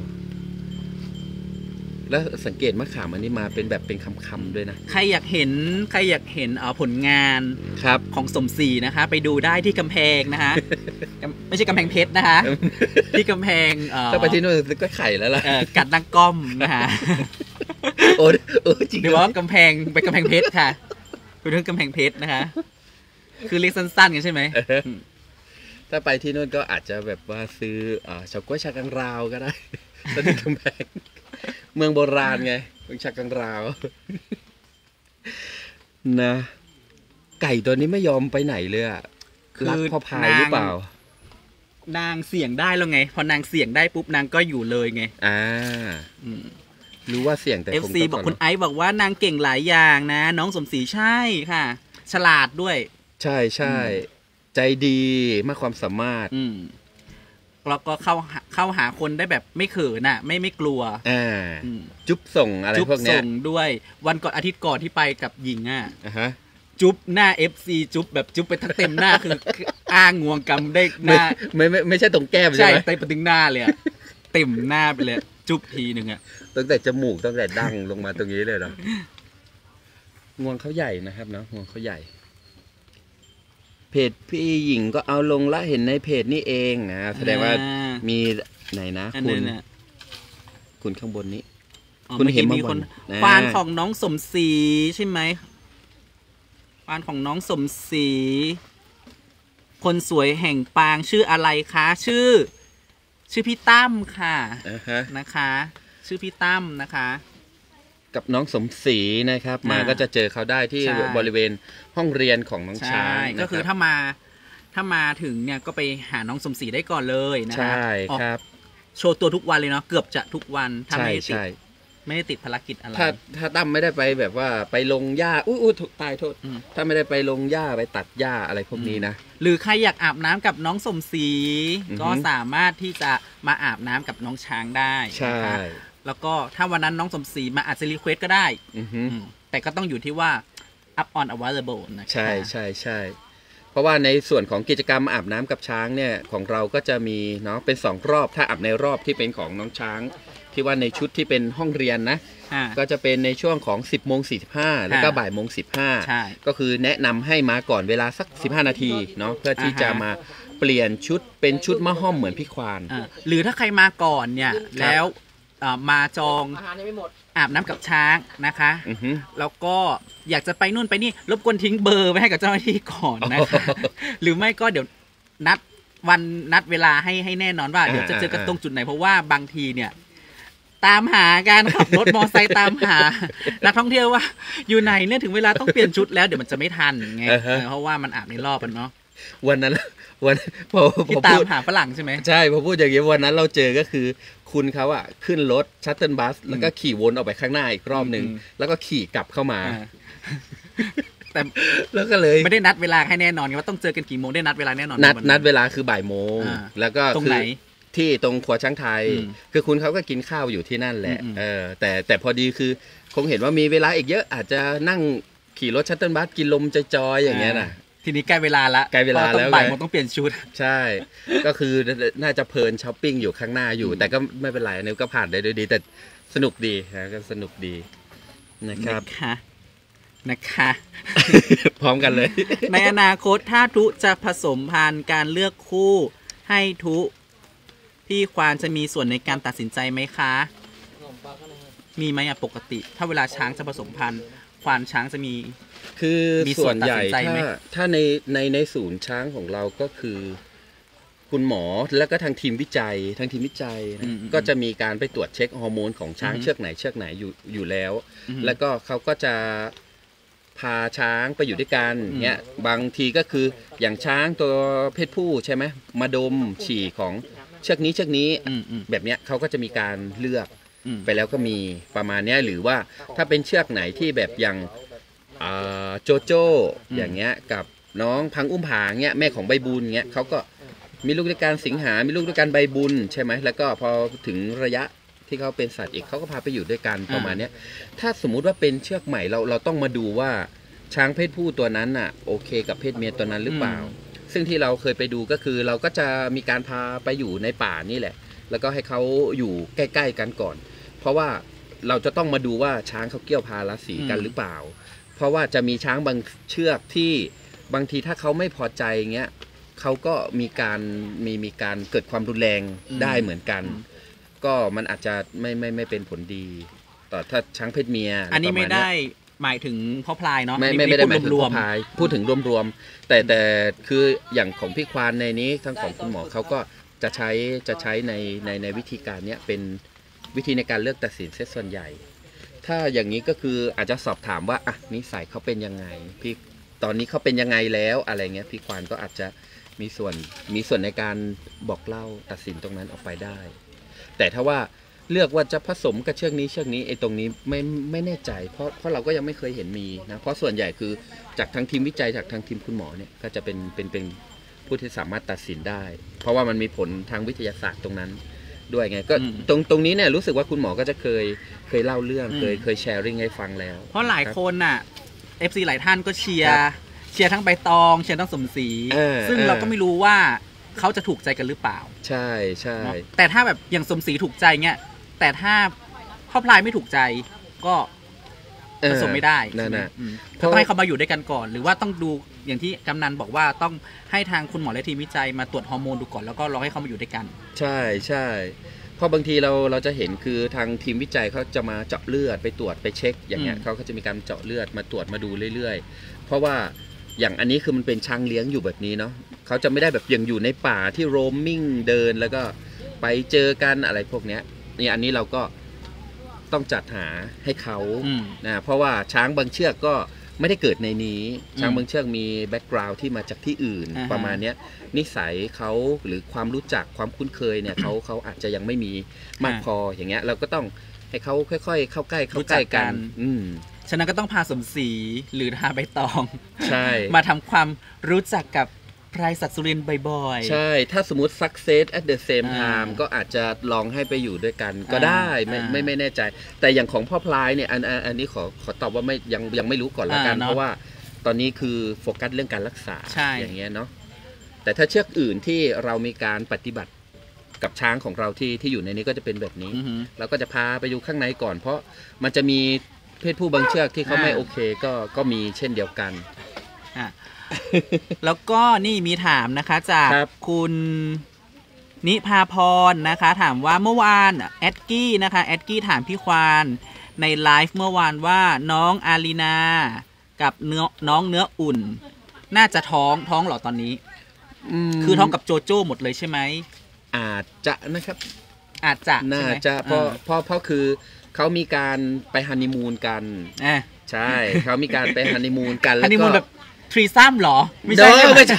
แล้วสังเกตมะขามอันนี้มาเป็นแบบเป็นคำๆด้วยนะใครอยากเห็นผลงานครับของสมศรีนะคะ ไปดูได้ที่กำแพงนะคะ ไม่ใช่กำแพงเพชรนะคะ ที่กำแพงถ้าไปที่นู่นก็ไข่แล้วล่ะกัดนางก้อมนะคะโอ้จริงหรือว่ากำแพงไปกำแพงเพชรค่ะไปเรื่องกำแพงเพชรนะคะ คือเรียกสั้นๆกันใช่ไหมถ้าไปที่นู่นก็อาจจะแบบว่าซื้อเฉาก๊วยชากังราวก็ได้ตอนนี้กำแพงเมืองโบราณไงเมืองชากังราวนะ ไก่ตัวนี้ไม่ยอมไปไหนเลยอะรักพ่อพายหรือเปล่านางเสี่ยงได้แล้วไง พอนางเสี่ยงได้ปุ๊บนางก็อยู่เลยไงอ่าอืมรู้ว่าเสี่ยงแต่คง FC ต้องบอกคุณไอซ์บอกว่านางเก่งหลายอย่างนะ น้องสมศรีใช่ค่ะ ฉลาดด้วยใช่ใช่ใจดีมากความสามารถแล้วก็เข้าหาคนได้แบบไม่เขินน่ะไม่กลัวจุ๊บส่งอะไรพวกเนี้ยจุ๊บส่งด้วยวันก่อนอาทิตย์ก่อนที่ไปกับหญิงอ่ะฮะจุ๊บหน้า FC จุ๊บแบบจุ๊บไปทั้งเต็มหน้าคืออ้างงวงกำได้หน้าไม่ใช่ตรงแก้มใช่ไหมใช่เต็มไปถึงหน้าเลยเต็มหน้าไปเลยจุ๊บทีหนึ่งอ่ะตั้งแต่จมูกตั้งแต่ดั้งลงมาตรงนี้เลยเหรองวงเขาใหญ่นะครับเนาะงวงเขาใหญ่เพจพี่หญิงก็เอาลงละเห็นในเพจนี่เองนะแสดงว่ามีไหนนะคุณข้างบนนี้คุณเห็นมีคนฟานของน้องสมศรีใช่ไหมฟานของน้องสมศรีคนสวยแห่งปางชื่ออะไรคะชื่อพี่ตั้มค่ะนะคะชื่อพี่ตั้มนะคะกับน้องสมศรีนะครับมาก็จะเจอเขาได้ที่บริเวณห้องเรียนของน้องช้างก็คือถ้ามาถึงเนี่ยก็ไปหาน้องสมศรีได้ก่อนเลยนะคะใช่ครับโชว์ตัวทุกวันเลยเนาะเกือบจะทุกวันถ้าไม่ได้ติดภารกิจอะไรถ้าตั้มไม่ได้ไปแบบว่าไปลงหญ้าถูกตายโทษถ้าไม่ได้ไปลงหญ้าไปตัดหญ้าอะไรพวกนี้นะหรือใครอยากอาบน้ำกับน้องสมศรีก็สามารถที่จะมาอาบน้ำกับน้องช้างได้ใช่แล้วก็ถ้าวันนั้นน้องสมศรีมาอาจจะรีเควสก็ได้แต่ก็ต้องอยู่ที่ว่า up on available นะใช่ใช่ใช่เพราะว่าในส่วนของกิจกรรมอาบน้ำกับช้างเนี่ยของเราก็จะมีเนาะเป็น2รอบถ้าอาบในรอบที่เป็นของน้องช้างที่ว่าในชุดที่เป็นห้องเรียนนะก็จะเป็นในช่วงของ 10:45 แล้วก็บ่ายโมง15ก็คือแนะนำให้มาก่อนเวลาสัก15นาทีเนาะเพื่อที่จะมาเปลี่ยนชุดเป็นชุดมะฮ่อมเหมือนพี่ควานหรือถ้าใครมาก่อนเนี่ยแล้วมาจองอาบน้ำกับช้างนะคะแล้วก็อยากจะไปนู่นไปนี่รบกวนทิ้งเบอร์ไว้ให้กับเจ้าหน้าที่ก่อนนะคะหรือไม่ก็เดี๋ยวนัดเวลาให้แน่นอนว่าเดี๋ยวจะเจอกันตรงจุดไหนเพราะว่าบางทีเนี่ยตามหาการขับรถมอไซค์ตามหานักท่องเที่ยวว่าอยู่ไหนเนี่ยถึงเวลาต้องเปลี่ยนชุดแล้วเดี๋ยวมันจะไม่ทันไงเพราะว่ามันอาบในรอบกันเนาะวันนั้นที่ตามหาฝรั่งใช่ไหมใช่พอพูดอย่างนี้วันนั้นเราเจอก็คือคุณเขาอะขึ้นรถชัตเติลบัสแล้วก็ขี่วนออกไปข้างหน้าอีกรอบนึงแล้วก็ขี่กลับเข้ามาแต่แล้วก็เลยไม่ได้นัดเวลาให้แน่นอนว่าต้องเจอกันกี่โมงได้นัดเวลาแน่นอนนัดเวลาคือบ่ายโมงแล้วก็ตรงไหนที่ตรงครัวช้างไทยคือคุณเขาก็กินข้าวอยู่ที่นั่นแหละแต่พอดีคือคงเห็นว่ามีเวลาอีกเยอะอาจจะนั่งขี่รถชัตเติลบัสกินลมจอยๆอย่างเงี้ยนะทีนี้ใกล้เวลาแล้วใกล้เวลาแล้วบ่ายโมงต้องเปลี่ยนชุดใช่ก็คือน่าจะเพลินช้อปปิ้งอยู่ข้างหน้าอยู่แต่ก็ไม่เป็นไรเนี่ยก็ผ่านได้ด้วยดีแต่สนุกดีนะก็สนุกดีนะครับนะคะพร้อมกันเลยในอนาคตถ้าทุจะผสมพันธุ์การเลือกคู่ให้ทุพี่ควานจะมีส่วนในการตัดสินใจไหมคะมีไหมปกติถ้าเวลาช้างจะผสมพันธุ์ควานช้างจะมีคือส่วนใหญ่ถ้าในศูนย์ช้างของเราก็คือคุณหมอแล้วก็ทางทีมวิจัยก็จะมีการไปตรวจเช็คฮอร์โมนของช้างเชือกไหนอยู่แล้วแล้วก็เขาก็จะพาช้างไปอยู่ด้วยกันเงี้ยบางทีก็คืออย่างช้างตัวเพศผู้ใช่ไหมมาดมฉี่ของเชือกนี้แบบเนี้ยเขาก็จะมีการเลือกไปแล้วก็มีประมาณนี้หรือว่าถ้าเป็นเชือกไหนที่แบบอย่างโจโจ้อย่างเงี้ยกับน้องพังอุ้มผางเงี้ยแม่ของใบบุญเงี้ยเขาก็มีลูกด้วยกันสิงหามีลูกด้วยกันใบบุญใช่ไหมแล้วก็พอถึงระยะที่เขาเป็นสัตว์อีกเขาก็พาไปอยู่ด้วยกันประมาณนี้ถ้าสมมุติว่าเป็นเชือกใหม่เราต้องมาดูว่าช้างเพศผู้ตัวนั้นน่ะโอเคกับเพศเมียตัวนั้นหรือเปล่าซึ่งที่เราเคยไปดูก็คือเราก็จะมีการพาไปอยู่ในป่านี่แหละแล้วก็ให้เขาอยู่ใกล้ๆกันก่อนเพราะว่าเราจะต้องมาดูว่าช้างเขาเกี่ยวพาราศีกันหรือเปล่าเพราะว่าจะมีช้างบางเชือกที่บางทีถ้าเขาไม่พอใจเงี้ยเขาก็มีการเกิดความรุนแรงได้เหมือนกันก็มันอาจจะไม่เป็นผลดีต่อถ้าช้างเพศเมียอันนี้ไม่ได้หมายถึงพ่อพลายเนาะไม่ได้หมายถึงพ่อพลายพูดถึงรวมๆแต่คืออย่างของพี่ควานในนี้ทั้งของคุณหมอเขาก็จะใช้ในวิธีการเนี้ยเป็นวิธีในการเลือกตัดสินเสียส่วนใหญ่ถ้าอย่างนี้ก็คืออาจจะสอบถามว่าอ่ะนิสัยเขาเป็นยังไงพี่ตอนนี้เขาเป็นยังไงแล้วอะไรเงี้ยพี่ควานก็อาจจะมีส่วนในการบอกเล่าตัดสินตรงนั้นออกไปได้แต่ถ้าว่าเลือกว่าจะผสมกับเชือกนี้ไอ้ตรงนี้ไม่แน่ใจเพราะเราก็ยังไม่เคยเห็นมีนะเพราะส่วนใหญ่คือจากทางทีมวิจัยจากทางทีมคุณหมอเนี่ยก็จะเป็นผู้ที่สามารถตัดสินได้ เพราะว่ามันมีผลทางวิทยาศาสตร์ตรงนั้นด้วยไงก็ตรงนี้เนี่ยรู้สึกว่าคุณหมอก็จะเคยเล่าเรื่องเคยแชร์ริ่งให้ฟังแล้วเพราะหลายคนน่ะ FC หลายท่านก็เชียร์ทั้งใบตองเชียร์ทั้งสมศรีซึ่งเราก็ไม่รู้ว่าเขาจะถูกใจกันหรือเปล่าใช่แต่ถ้าแบบอย่างสมศรีถูกใจเงี้ยแต่ถ้าพ่อพลายไม่ถูกใจก็ผสมไม่ได้ต้องให้เขามาอยู่ด้วยกันก่อนหรือว่าต้องดูอย่างที่กำนันบอกว่าต้องให้ทางคุณหมอและทีมวิจัยมาตรวจฮอร์โมนดูก่อนแล้วก็รอให้เขามาอยู่ด้วยกันใช่เพราะบางทีเราจะเห็นคือทางทีมวิจัยเขาจะมาเจาะเลือดไปตรวจไปเช็คอย่างเงี้ยเขาก็จะมีการเจาะเลือดมาตรวจมาดูเรื่อยๆเพราะว่าอย่างอันนี้คือมันเป็นช้างเลี้ยงอยู่แบบนี้เนาะเขาจะไม่ได้แบบยังอยู่ในป่าที่โรมมิ่งเดินแล้วก็ไปเจอกันอะไรพวกเนี้ยนี่อันนี้เราก็ต้องจัดหาให้เขานะเพราะว่าช้างบางเชือกก็ไม่ได้เกิดในนี้ช้างบางเชือกมีแบ็กกราวด์ที่มาจากที่อื่นประมาณนี้นิสัยเขาหรือความรู้จักความคุ้นเคยเนี่ยเขาอาจจะยังไม่มีมากพออย่างเงี้ยเราก็ต้องให้เขาค่อยๆเข้าใกล้กันฉะนั้นก็ต้องพาสมศรีหรือทาใบตองใช่มาทำความรู้จักกับพลายศักดิ์สุรินทร์บ่อยๆใช่ถ้าสมมติ success at the same time ก็อาจจะลองให้ไปอยู่ด้วยกันก็ได้ไม่แน่ใจแต่อย่างของพ่อพลายเนี่ยอันนี้ขอตอบว่ายังไม่รู้ก่อนละกันเพราะว่าตอนนี้คือโฟกัสเรื่องการรักษาอย่างเงี้ยเนาะแต่ถ้าเชือกอื่นที่เรามีการปฏิบัติกับช้างของเราที่อยู่ในนี้ก็จะเป็นแบบนี้เราก็จะพาไปดูข้างในก่อนเพราะมันจะมีเพศผู้บางเชือกที่เขาไม่โอเคก็มีเช่นเดียวกันแล้วก็นี่มีถามนะคะจากคุณนิพาพรนะคะถามว่าเมื่อวานแอดกี้นะคะแอดกี้ถามพี่ควานในไลฟ์เมื่อวานว่าน้องอารีนากับน้องเนื้ออุ่นน่าจะท้องหรอตอนนี้คือท้องกับโจโจ้หมดเลยใช่ไหมอาจจะนะครับอาจจะน่าจะเพราะคือเขามีการไปฮันนีมูนกันใช่เขามีการไปฮันนีมูนกันแล้วก็แบบทรีซัมหรอไม่ใช่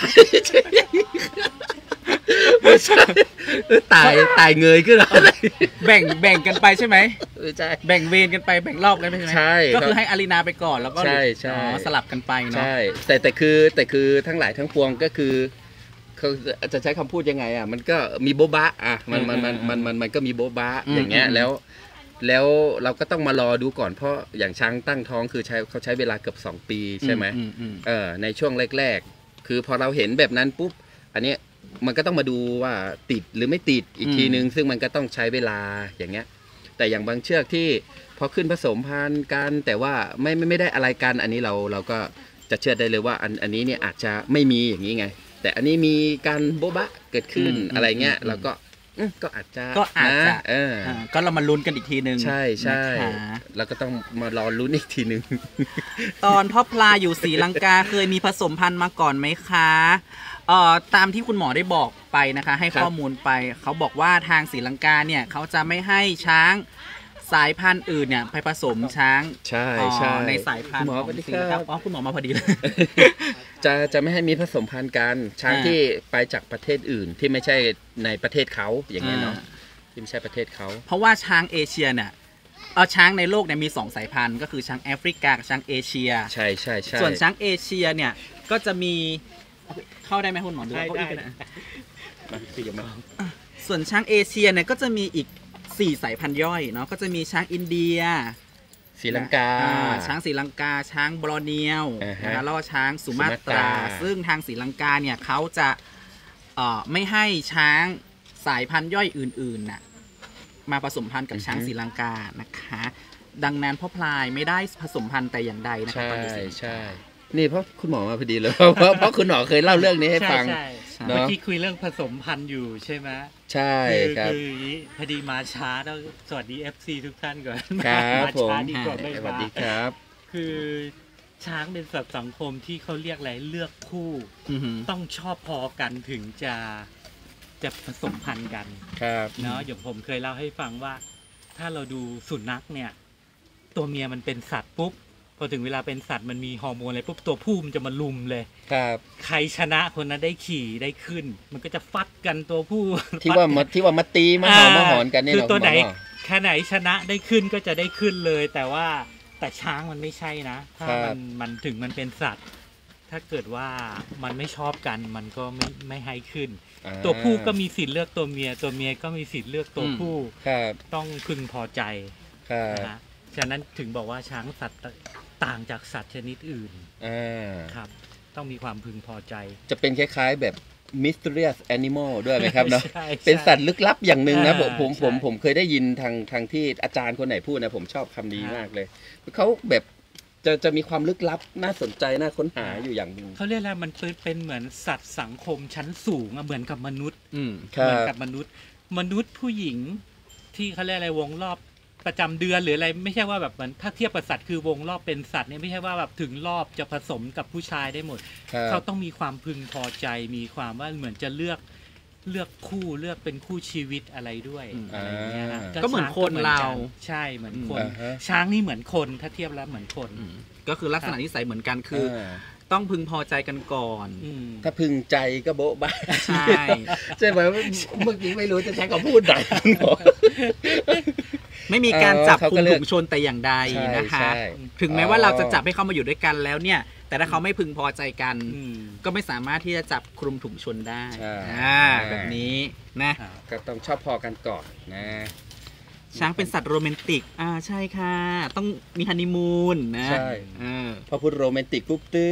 ไม่ใช่ตายเงยขึ้นแล้วแบ่งกันไปใช่ไหมใช่แบ่งเวรกันไปแบ่งรอบกันไปใช่ไหมใช่ก็คือให้อารีนาไปก่อนแล้วก็สลับกันไปเนาะใช่แต่คือทั้งหลายทั้งปวงก็คือเขาจะใช้คำพูดยังไงอ่ะมันก็มีโบบะอ่ะมันก็มีโบบะอย่างเงี้ยแล้วเราก็ต้องมารอดูก่อนเพราะอย่างช้างตั้งท้องคือเขาใช้เวลาเกือบ2 ปีใช่ไหมในช่วงแรกๆคือพอเราเห็นแบบนั้นปุ๊บอันนี้มันก็ต้องมาดูว่าติดหรือไม่ติดอีกทีนึงซึ่งมันก็ต้องใช้เวลาอย่างเงี้ยแต่อย่างบางเชือกที่พอขึ้นผสมพันธุ์กันแต่ว่าไม่ได้อะไรกันอันนี้เราก็จะเชื่อได้เลยว่าอันนี้เนี่ยอาจจะไม่มีอย่างนี้ไงแต่อันนี้มีการโบ๊ะบะเกิดขึ้นอะไรเงี้ยเราก็อาจจะก็เรามาลุ้นกันอีกทีนึงใช่แล้วก็ต้องมารอลุ้นอีกทีนึงตอนพ่อพลาอยู่ศรีลังกาเคยมีผสมพันธุ์มาก่อนไหมคะตามที่คุณหมอได้บอกไปนะคะให้ข้อมูลไปเขาบอกว่าทางศรีลังกาเนี่ยเขาจะไม่ให้ช้างสายพันธุ์อื่นเนี่ยไปผสมช้างใช่ในสายพันธุ์ของศรีลังกาคุณหมอมาพอดีเลยจะไม่ให้มีผสมพันธุ์กันช้างที่ไปจากประเทศอื่นที่ไม่ใช่ในประเทศเขาอย่างเงี้ยเนาะที่ไม่ใช่ประเทศเขาเพราะว่าช้างเอเชียเนี่ยช้างในโลกเนี่ยมี2 สายพันธุ์ก็คือช้างแอฟริกากับช้างเอเชียใช่ส่วนช้างเอเชียเนี่ยก็จะมีเข้าได้ไหมคุณหมอดูเข้าอีกนะส่วนช้างเอเชียเนี่ยก็จะมีอีก4 สายพันธุ์ย่อยเนาะก็จะมีช้างอินเดียศรีลังกาช้างศรีลังกาช้างบรอเนียวนะคะแล้วก็ช้างสุมาตราซึ่งทางศรีลังกาเนี่ยเขาจะไม่ให้ช้างสายพันธุ์ย่อยอื่นๆน่ะมาผสมพันธุ์กับช้างศรีลังกานะคะดังนั้นพ่อพลายไม่ได้ผสมพันธุ์แต่อย่างใดนะคะใช่นี่เพราะคุณหมอมาพอดีเลยเพราะคุณหมอเคยเล่าเรื่องนี้ให้ฟังเมื่อกี้คุยเรื่องผสมพันธุ์อยู่ใช่ไหมใช่ครับคือพอดีมาช้าแล้วสวัสดี FC ทุกท่านก่อนมาช้าดีกว่าไม่มาสวัสดีครับคือช้างเป็นสัตว์สังคมที่เขาเรียกอะไรเลือกคู่ต้องชอบพอกันถึงจะผสมพันธุ์กันเนาะอย่างผมเคยเล่าให้ฟังว่าถ้าเราดูสุนัขเนี่ยตัวเมียมันเป็นสัตว์ปุ๊บพอถึงเวลาเป็นสัตว์มันมีฮอร์โมนอะไรปุ๊บตัวผู้มันจะมาลุมเลยครับใครชนะคนนั้นได้ขี่ได้ขึ้นมันก็จะฟัดกันตัวผู้ที่ว่ามาตีมาเห่ามาหอนกันเนี่ยคือตัวไหนแค่ไหนชนะได้ขึ้นก็จะได้ขึ้นเลย แต่ช้างมันไม่ใช่นะถ้ามันถึงมันเป็นสัตว์ ถ้าเกิดว่ามันไม่ชอบกันมันก็ไม่ให้ขึ้น ตัวผู้ก็มีสิทธิ์เลือกตัวเมียก็มีสิทธิ์เลือกตัวผู้ต้องพึงพอใจนะฉะนั้นถึงบอกว่าช้างสัตว์ต่างจากสัตว์ชนิดอื่นครับต้องมีความพึงพอใจจะเป็นคล้ายๆแบบ mysterious animal ด้วยไหมครับเนาะเป็นสัตว์ลึกลับอย่างหนึ่งนะผมเคยได้ยินทางที่อาจารย์คนไหนพูดนะผมชอบคำนี้มากเลยเขาแบบจะมีความลึกลับน่าสนใจน่าค้นหาอยู่อย่างหนึ่งเขาเรียกอะไรมันเป็นเหมือนสัตว์สังคมชั้นสูงเหมือนกับมนุษย์เหมือนกับมนุษย์ผู้หญิงที่เขาเรียกอะไรวงรอบประจำเดือนหรืออะไรไม่ใช่ว่าแบบมันถ้าเทียบกับสัตว์คือวงรอบเป็นสัตว์เนี่ยไม่ใช่ว่าแบบถึงรอบจะผสมกับผู้ชายได้หมดเขาต้องมีความพึงพอใจมีความว่าเหมือนจะเลือกคู่เลือกเป็นคู่ชีวิตอะไรด้วยอะไรเงี้ยก็เหมือนคนเราใช่เหมือนคนช้างนี่เหมือนคนถ้าเทียบแล้วเหมือนคนก็คือลักษณะนิสัยเหมือนกันคือต้องพึงพอใจกันก่อนถ้าพึงใจก็โบ๊ะบ้าใช่ใช่ไหมเมื่อกี้ไม่รู้จะใช้คำพูดไหนไม่มีการจับคุมถุงชนแต่อย่างใดนะคะถึงแม้ว่าเราจะจับให้เขามาอยู่ด้วยกันแล้วเนี่ยแต่ถ้าเขาไม่พึงพอใจกันก็ไม่สามารถที่จะจับคลุมถุงชนได้แบบนี้นะก็ต้องชอบพอกันก่อนนะช้างเป็นสัตว์โรแมนติกใช่ค่ะต้องมีฮันนีมูนนะใช่พอพูดโรแมนติกปุ๊บเด้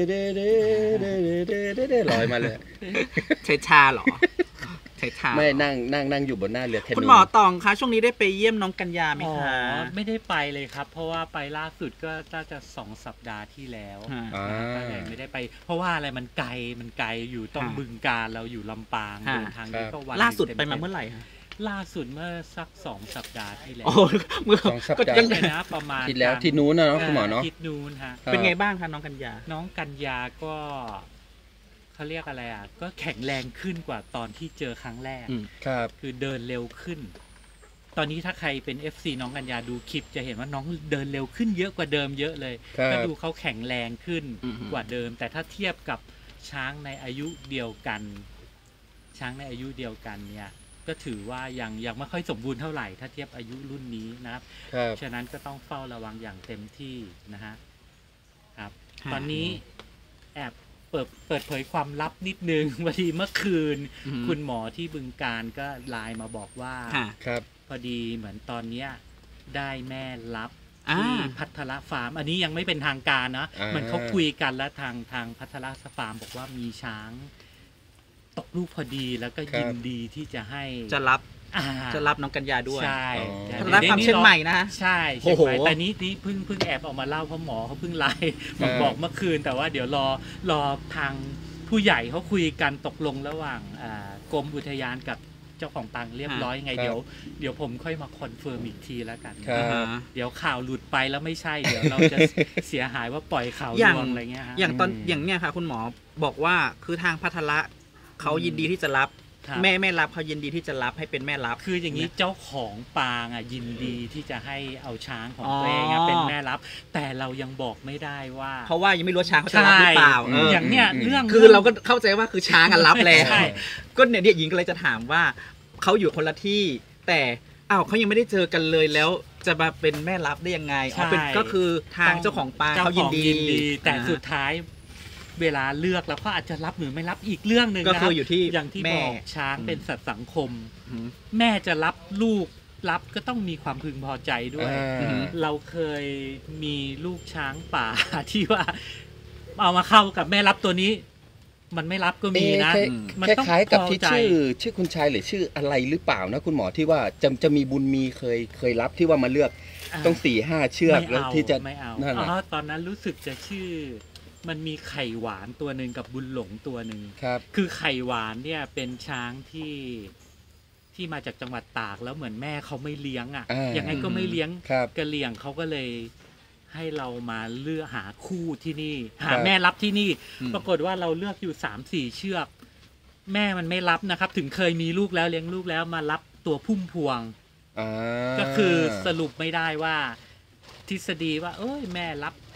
ลอยมาเลยใช้ชาหรอใช้ชาไม่นั่งอยู่บนหน้าเรือแคนูคุณหมอตองคะช่วงนี้ได้ไปเยี่ยมน้องกัญญาไหมคะไม่ได้ไปเลยครับเพราะว่าไปล่าสุดก็น่าจะ2 สัปดาห์ที่แล้วก็เลยไม่ได้ไปเพราะว่าอะไรมันไกลอยู่ต้องบึงกาฬเราอยู่ลำปางเดินทางนี้ก็วันล่าสุดไปมาเมื่อไหร่คะล่าสุดเมื่อสัก2 สัปดาห์ที่แล้วเมื่อ2 สัปดาห์เลยนะประมาณที่แล้วที่นู้นนะเนาะคุณหมอเนาะที่นู้นฮะเป็นไงบ้างคะน้องกัญญาน้องกัญญาก็เขาเรียกอะไรก็แข็งแรงขึ้นกว่าตอนที่เจอครั้งแรกครับคือเดินเร็วขึ้นตอนนี้ถ้าใครเป็น FC น้องกัญญาดูคลิปจะเห็นว่าน้องเดินเร็วขึ้นเยอะกว่าเดิมเยอะเลยก็ดูเขาแข็งแรงขึ้นกว่าเดิมแต่ถ้าเทียบกับช้างในอายุเดียวกันเนี่ยก็ถือว่ายังไม่ค่อยสมบูรณ์เท่าไหร่ถ้าเทียบอายุรุ่นนี้นะครับฉะนั้นก็ต้องเฝ้าระวังอย่างเต็มที่นะฮะครับตอนนี้แอบเปิดเผยความลับนิดนึงวันที่เมื่อคืนคุณหมอที่บึงกาฬก็ไลน์มาบอกว่าพอดีเหมือนตอนเนี้ยได้แม่รับที่พัทรฟาร์มอันนี้ยังไม่เป็นทางการนะเหมือนเขาคุยกันแล้วทางพัทรฟาร์มบอกว่ามีช้างตกลูกพอดีแล้วก็ยินดีที่จะให้จะรับน้องกัญญาด้วยใช่รับความเชียงใหม่นะใช่เชียงใหม่แต่นี้เพิ่งแอบออกมาเล่าเพราะหมอเขาเพิ่งไลน์บอกเมื่อคืนแต่ว่าเดี๋ยวรอทางผู้ใหญ่เขาคุยกันตกลงระหว่างกรมอุทยานกับเจ้าของตังเรียบร้อยยังไงเดี๋ยวผมค่อยมาคอนเฟิร์มอีกทีแล้วกันเดี๋ยวข่าวหลุดไปแล้วไม่ใช่เดี๋ยวเราจะเสียหายว่าปล่อยข่าวลวงอะไรเงี้ยอย่างเนี้ยค่ะคุณหมอบอกว่าคือทางพัทระเขายินดีที่จะรับแม่รับเขายินดีที่จะรับให้เป็นแม่รับคืออย่างนี้เจ้าของปางยินดีที่จะให้เอาช้างของตัวเองเป็นแม่รับแต่เรายังบอกไม่ได้ว่าเพราะว่ายังไม่รู้ช้างเขาจะรับหรือเปล่าอย่างเนี้ยเรื่องคือเราก็เข้าใจว่าคือช้างรับแล้วก็เนี่ยหญิงก็เลยจะถามว่าเขาอยู่คนละที่แต่เขายังไม่ได้เจอกันเลยแล้วจะมาเป็นแม่รับได้ยังไงเป็นก็คือทางเจ้าของปางเขายินดีแต่สุดท้ายเวลาเลือกแล้วก็อาจจะรับหรือไม่รับอีกเรื่องหนึ่งก็คืออยู่ที่อย่างที่บอกช้างเป็นสัตว์สังคมแม่จะรับลูกรับก็ต้องมีความพึงพอใจด้วยเราเคยมีลูกช้างป่าที่ว่าเอามาเข้ากับแม่รับตัวนี้มันไม่รับก็มีนะมันต้องคล้ายกับที่ชื่อคุณชายหรือชื่ออะไรหรือเปล่านะคุณหมอที่ว่าจะมีบุญมีเคยรับที่ว่ามาเลือกต้อง 4-5 เชือกแล้วที่จะไม่เอาตอนนั้นรู้สึกจะชื่อมันมีไข่หวานตัวหนึ่งกับบุญหลงตัวหนึ่งคือไข่หวานเนี่ยเป็นช้างที่มาจากจังหวัดตากแล้วเหมือนแม่เขาไม่เลี้ยงยังไงก็ไม่เลี้ยงกระเหลี่ยงเขาก็เลยให้เรามาเลือกหาคู่ที่นี่หาแม่รับที่นี่ปรากฏว่าเราเลือกอยู่ 3-4 เชือกแม่มันไม่รับนะครับถึงเคยมีลูกแล้วเลี้ยงลูกแล้วมารับตัวพุ่มพวงก็คือสรุปไม่ได้ว่าทฤษฎีว่าแม่รับ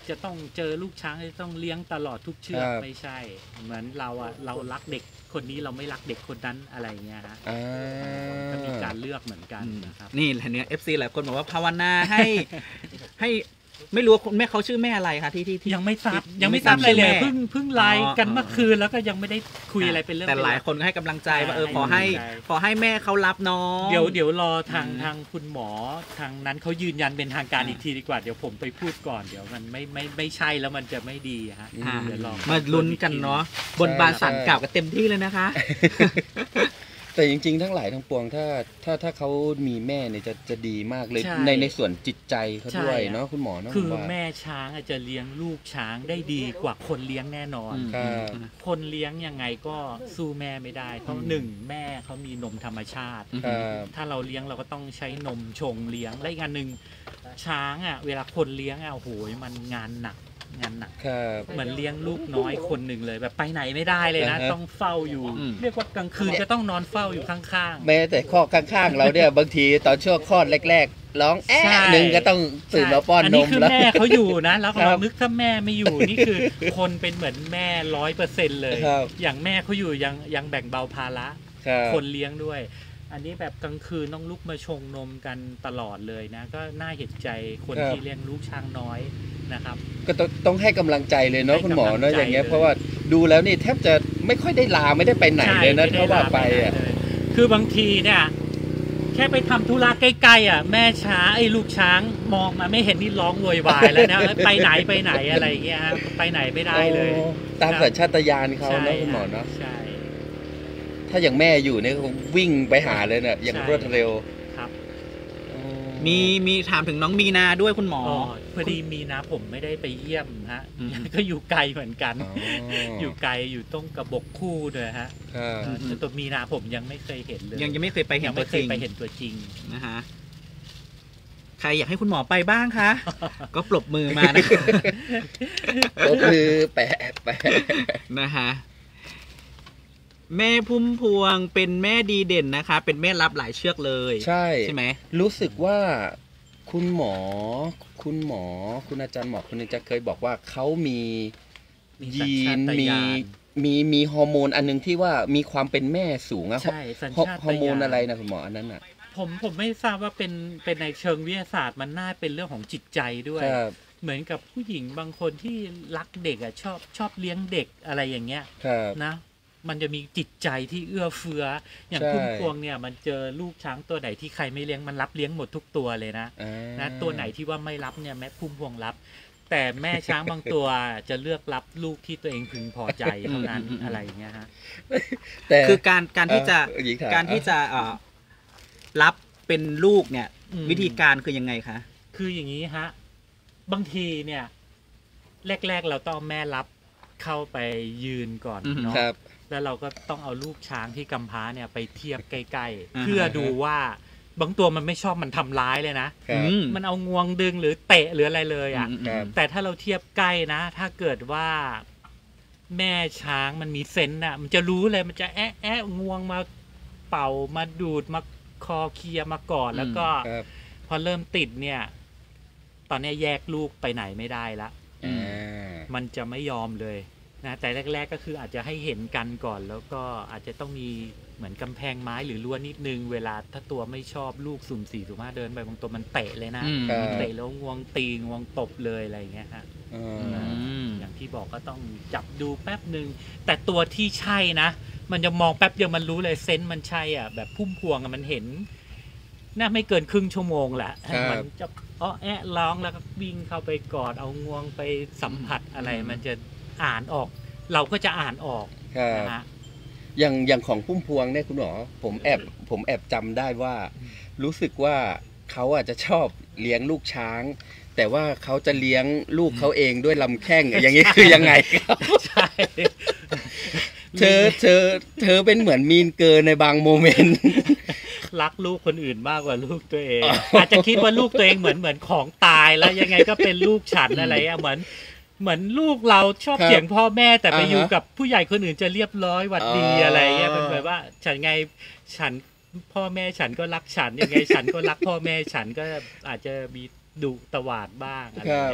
จะต้องเจอลูกช้างจะต้องเลี้ยงตลอดทุกเชือกไม่ใช่เหมือนเรารักเด็กคนนี้เราไม่รักเด็กคนนั้นอะไรเงี้ยฮะก็มีการเลือกเหมือนกันนะครับนี่แหละเนี่ย FC หลายคนบอกว่าภาวนาให้ไม่รู้คุณแม่เขาชื่อแม่อะไรคะที่ยังไม่ทราบอะไรเลยเพิ่งไลน์กันเมื่อคืนแล้วก็ยังไม่ได้คุยอะไรเป็นเรื่องแต่หลายคนก็ให้กำลังใจว่าขอให้แม่เขารับน้องเดี๋ยวรอทางคุณหมอทางนั้นเขายืนยันเป็นทางการอีกทีดีกว่าเดี๋ยวผมไปพูดก่อนเดี๋ยวมันไม่ใช่แล้วมันจะไม่ดีฮะเดี๋ยวรอมาลุ้นกันเนาะบนบานสันกล่าวกันเต็มที่เลยนะคะแต่จริงๆทั้งหลายทั้งปวงถ้าเขามีแม่เนี่ยจะดีมากเลยในส่วนจิตใจเขาด้วยเนาะคุณหมอเนาะคือแม่ช้างจะเลี้ยงลูกช้างได้ดีกว่าคนเลี้ยงแน่นอนคนเลี้ยงยังไงก็สู้แม่ไม่ได้เพราะ1แม่เขามีนมธรรมชาติถ้าเราเลี้ยงเราก็ต้องใช้นมชงเลี้ยงและอีกอันหนึ่งช้างเวลาคนเลี้ยงโอ้โหมันงานหนักเหมือนเลี้ยงลูกน้อยคนหนึ่งเลยแบบไปไหนไม่ได้เลยนะต้องเฝ้าอยู่เรียกว่ากลางคืนจะต้องนอนเฝ้าอยู่ข้างๆแม้แต่ข้อข้างๆเราเนี่ยบางทีตอนช่วงคลอดแรกๆร้องหนึ่งก็ต้องตื่นมาป้อนนมแล้วอันนี้คือแม่เขาอยู่นะแล้วเรานึกถ้าแม่ไม่อยู่นี่คือคนเป็นเหมือนแม่ 100% เลยอย่างแม่เขาอยู่ยังแบ่งเบาภาระคนเลี้ยงด้วยอันนี้แบบกลางคืนต้องลุกมาชงนมกันตลอดเลยนะก็น่าเห็นใจคนที่เลี้ยงลูกช้างน้อยนะครับก็ต้องให้กำลังใจเลยเนาะคุณหมอเนาะอย่างเงี้ยเพราะว่าดูแล้วนี่แทบจะไม่ค่อยได้ลาไม่ได้ไปไหนเลยนะเพราะว่าไปคือบางทีเนี่ยแค่ไปทำธุระใกล้ๆแม่ช้าลูกช้างมองมาไม่เห็นนี่ร้องโวยวายแล้วนะไปไหนอะไรอย่างเงี้ยไปไหนไม่ได้เลยตามสัญชาตญาณเขาเนาะคุณหมอเนาะใช่ถ้าอย่างแม่อยู่เนี่ยคงวิ่งไปหาเลยเนี่ยอย่างรวดเร็วครับมีถามถึงน้องมีนาด้วยคุณหมอพอดีมีนาผมไม่ได้ไปเยี่ยมฮะก็อยู่ไกลเหมือนกันอยู่ไกลอยู่ตรงกระบอกคู่เลยฮะแต่ตัวมีนาผมยังไม่เคยเห็นเลยยังไม่เคยไปเห็นตัวจริงนะฮะใครอยากให้คุณหมอไปบ้างคะก็ปรบมือมานะปรบมือแปะนะฮะแม่พุ่มพวงเป็นแม่ดีเด่นนะคะเป็นแม่รับหลายเชือกเลยใช่ไหมรู้สึกว่าคุณหมอคุณอาจารย์หมอคนนึงจะเคยบอกว่าเขามียีนมีฮอร์โมนอันนึงที่ว่ามีความเป็นแม่สูงอะใช่ฮอร์โมนอะไรนะคุณหมออันนั้นอะผมไม่ทราบว่าเป็นในเชิงวิทยาศาสตร์มันน่าเป็นเรื่องของจิตใจด้วยเหมือนกับผู้หญิงบางคนที่รักเด็กชอบเลี้ยงเด็กอะไรอย่างเงี้ยนะมันจะมีจิตใจที่เอื้อเฟื้ออย่างพุ่มพวงเนี่ยมันเจอลูกช้างตัวไหนที่ใครไม่เลี้ยงมันรับเลี้ยงหมดทุกตัวเลยนะตัวไหนที่ว่าไม่รับเนี่ยแม่พุ่มพวงรับแต่แม่ช้างบางตัวจะเลือกรับลูกที่ตัวเองพึงพอใจเท่านั้นอะไรอย่างเงี้ยฮะแต่คือการที่จะรับเป็นลูกเนี่ยวิธีการคือยังไงคะคืออย่างนี้ฮะบางทีเนี่ยแรกๆเราต้องแม่รับเข้าไปยืนก่อนเนาะแล้วเราก็ต้องเอาลูกช้างที่กำพร้าเนี่ยไปเทียบใกล้ๆเพื่อดูว่าบางตัวมันไม่ชอบมันทำร้ายเลยนะมันเอางวงดึงหรือเตะหรืออะไรเลยแต่ถ้าเราเทียบใกล้นะถ้าเกิดว่าแม่ช้างมันมีเซนส์น่ะมันจะรู้เลยมันจะแอะงวงมาเป่ามาดูดมาคอเคลียมาก่อนแล้วก็พอเริ่มติดเนี่ยตอนนี้แยกลูกไปไหนไม่ได้ละมันจะไม่ยอมเลยนะแต่แรกๆก็คืออาจจะให้เห็นกันก่อนแล้วก็อาจจะต้องมีเหมือนกำแพงไม้หรือรั้วนิดนึงเวลาถ้าตัวไม่ชอบลูกสุ่ม4 สุ่ม 5เดินไปบางตัวมันเตะเลยนะเตะแล้วงวงตีงวงตบเลยอะไรอย่างเงี้ยฮะอย่างที่บอกก็ต้องจับดูแป๊บนึงแต่ตัวที่ใช่นะมันจะมองแป๊บเดียวมันรู้เลยเซนส์มันใช่แบบพุ่มพวงมันเห็นน่าไม่เกินครึ่งชั่วโมงแหละมันจะแอะร้องแล้วก็วิ่งเข้าไปกอดเอางวงไปสัมผัสอะไรมันจะอ่านออกเราก็จะอ่านออกนะฮะอย่างของพุ่มพวงเนี่ยคุณหมอผมแอบจำได้ว่ารู้สึกว่าเขาอาจจะชอบเลี้ยงลูกช้างแต่ว่าเขาจะเลี้ยงลูกเขาเองด้วยลำแข้งอย่างนี้คือยังไงครับใช่เธอเป็นเหมือนมีนเกินในบางโมเมนต์รักลูกคนอื่นมากกว่าลูกตัวเองอาจจะคิดว่าลูกตัวเองเหมือนของตายแล้วยังไงก็เป็นลูกฉันอะไรเหมือนลูกเราชอบเถียงพ่อแม่แต่ไปอยู่กับผู้ใหญ่คนอื่นจะเรียบร้อยหวัดดีอะไรเงี้ยเป็นแบบว่าฉันไงฉันพ่อแม่ฉันก็รักฉันยังไงฉันก็รักพ่อแม่ฉันก็อาจจะมีดุตวาดบ้างอะไรเงี้ย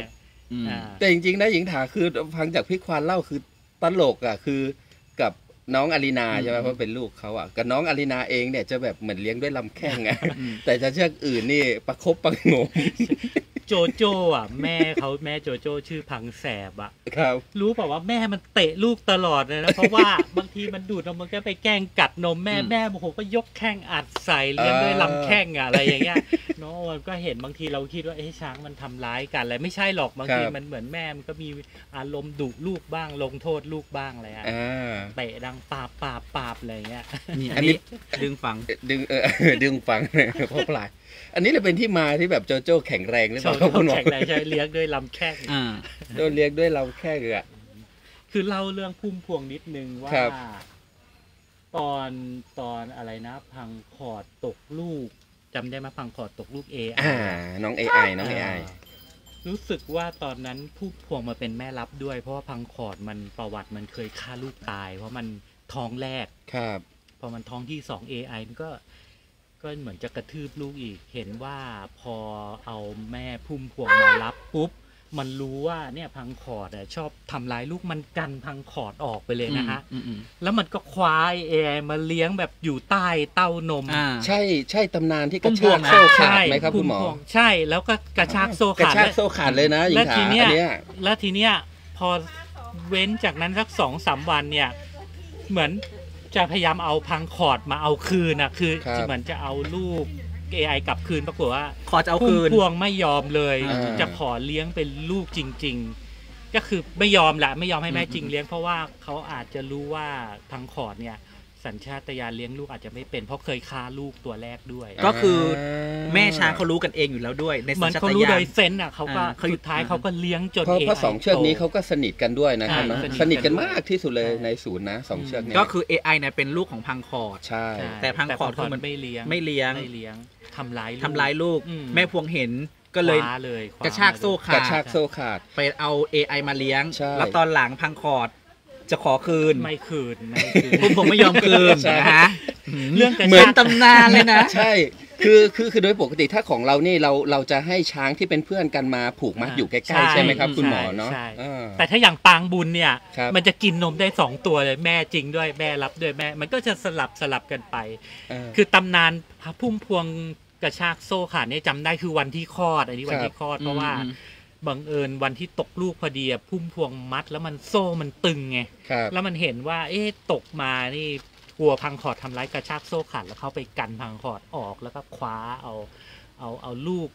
แต่จริงๆนะหญิงถาคือฟังจากพี่ควานเล่าคือตลกอ่ะคือกับน้องอารีนาใช่ไหมเพราะเป็นลูกเขาอ่ะกับน้องอารีนาเองเนี่ยจะแบบเหมือนเลี้ยงด้วยลำแข้งไงแต่จะเชือกอื่นนี่ประคบประงมโจโจ้อ่ะแม่โจโจ้ชื่อพังแสบอ่ะครับรู้เปล่าว่าแม่มันเตะลูกตลอดเลยนะเพราะว่าบางทีมันดูดนมมันก็ไปแกล้งกัดนมแม่โอ้โหก็ยกแข้งอัดใส่เลี้ยงด้วยลำแข้งอะไรอย่างเงี้ยเนาะมันก็เห็นบางทีเราคิดว่าช้างมันทำร้ายกันอะไรไม่ใช่หรอกบางทีมันเหมือนแม่มันก็มีอารมณ์ดุลูกบ้างลงโทษลูกบ้างอะไรอ่ะเตะดังปาบอะไรเงี้ยอันนี้ดึงฟังดึงฟังเพราะปลายอันนี้เลยเป็นที่มาที่แบบโจโจ้แข็งแรงหรือเปล่าแข็งแรงใช่เลี้ยงด้วยลำแข้งโดนเลี้ยงด้วยลำแข้งเลยอ่ะคือเล่าเรื่องพุ่มพวงนิดนึงว่าตอนอะไรนะพังขอดตกลูกจำได้ไหมพังขอดตกลูกน้อง AI น้อง AI รู้สึกว่าตอนนั้นพุ่มพวงมาเป็นแม่รับด้วยเพราะว่าพังขอดมันประวัติมันเคยฆ่าลูกตายเพราะมันท้องแรกครับพอมันท้องที่2 AI มันก็เหมือนจะกระทืบลูกอีกเห็นว่าพอเอาแม่พุ่มพวงมารับปุ๊บมันรู้ว่าเนี่ยพังขอดชอบทำร้ายลูกมันกันพังขอดออกไปเลยนะฮะแล้วมันก็คว้ามาเลี้ยงแบบอยู่ใต้เต้านมใช่ตำนานที่กระชากโซ่ขาดไหมครับคุณหมอใช่แล้วก็กระชากโซ่ขาดเลยนะแล้วทีเนี้ยพอเว้นจากนั้นสัก 2-3 วันเนี่ยเหมือนจะพยายามเอาพังขอดมาเอาคืนนะคือเหมือนจะเอาลูก AI กลับคืนปรากฏว่าขอจะเอาคืนพวงไม่ยอมเลยจะขอเลี้ยงเป็นลูกจริงๆก็คือไม่ยอมให้แม่จริงเลี้ยงเพราะว่าเขาอาจจะรู้ว่าพังขอดเนี่ยสัญชาตญาณเลี้ยงลูกอาจจะไม่เป็นเพราะเคยฆ่าลูกตัวแรกด้วยก็คือแม่ช้างเขารู้กันเองอยู่แล้วด้วยในสัญชาตญาณเขารู้โดยเซนส์อ่ะเขาก็สุดท้ายเขาก็เลี้ยงจนเพราะ2เชือกนี้เขาก็สนิทกันด้วยนะครับสนิทกันมากที่สุดเลยในศูนย์นะ2เชือกนี้ก็คือ AI เนี่ยเป็นลูกของพังคอดใช่แต่พังคอดมันไม่เลี้ยงทำร้ายลูกแม่พวงเห็นก็เลยกระชากโซ่ขาดไปเอา AI มาเลี้ยงแล้วตอนหลังพังคอดจะขอคืนไม่คืนผมไม่ยอมคืนนะฮะเรื่องเหมือนตำนานเลยนะใช่คือโดยปกติถ้าของเรานี่เราจะให้ช้างที่เป็นเพื่อนกันมาผูกมัดอยู่ใกล้ๆใช่ไหมครับคุณหมอเนาะแต่ถ้าอย่างปางบุญเนี่ยมันจะกินนมได้2ตัวเลยแม่จริงด้วยแม่รับด้วยแม่มันก็จะสลับกันไปคือตำนานพุ่มพวงกระชากโซ่ขาดเนี่ยจำได้คือวันที่คลอดอันนี้วันที่คลอดเพราะว่าบังเอิญวันที่ตกลูกพอดีพุ่มพวงมัดแล้วมันโซ่มันตึงไงแล้วมันเห็นว่าตกมานี่กลัวพังขอดทำร้ายกระชากโซ่ขาดแล้วเขาไปกันพังขอดออกแล้วก็คว้าเอาลูก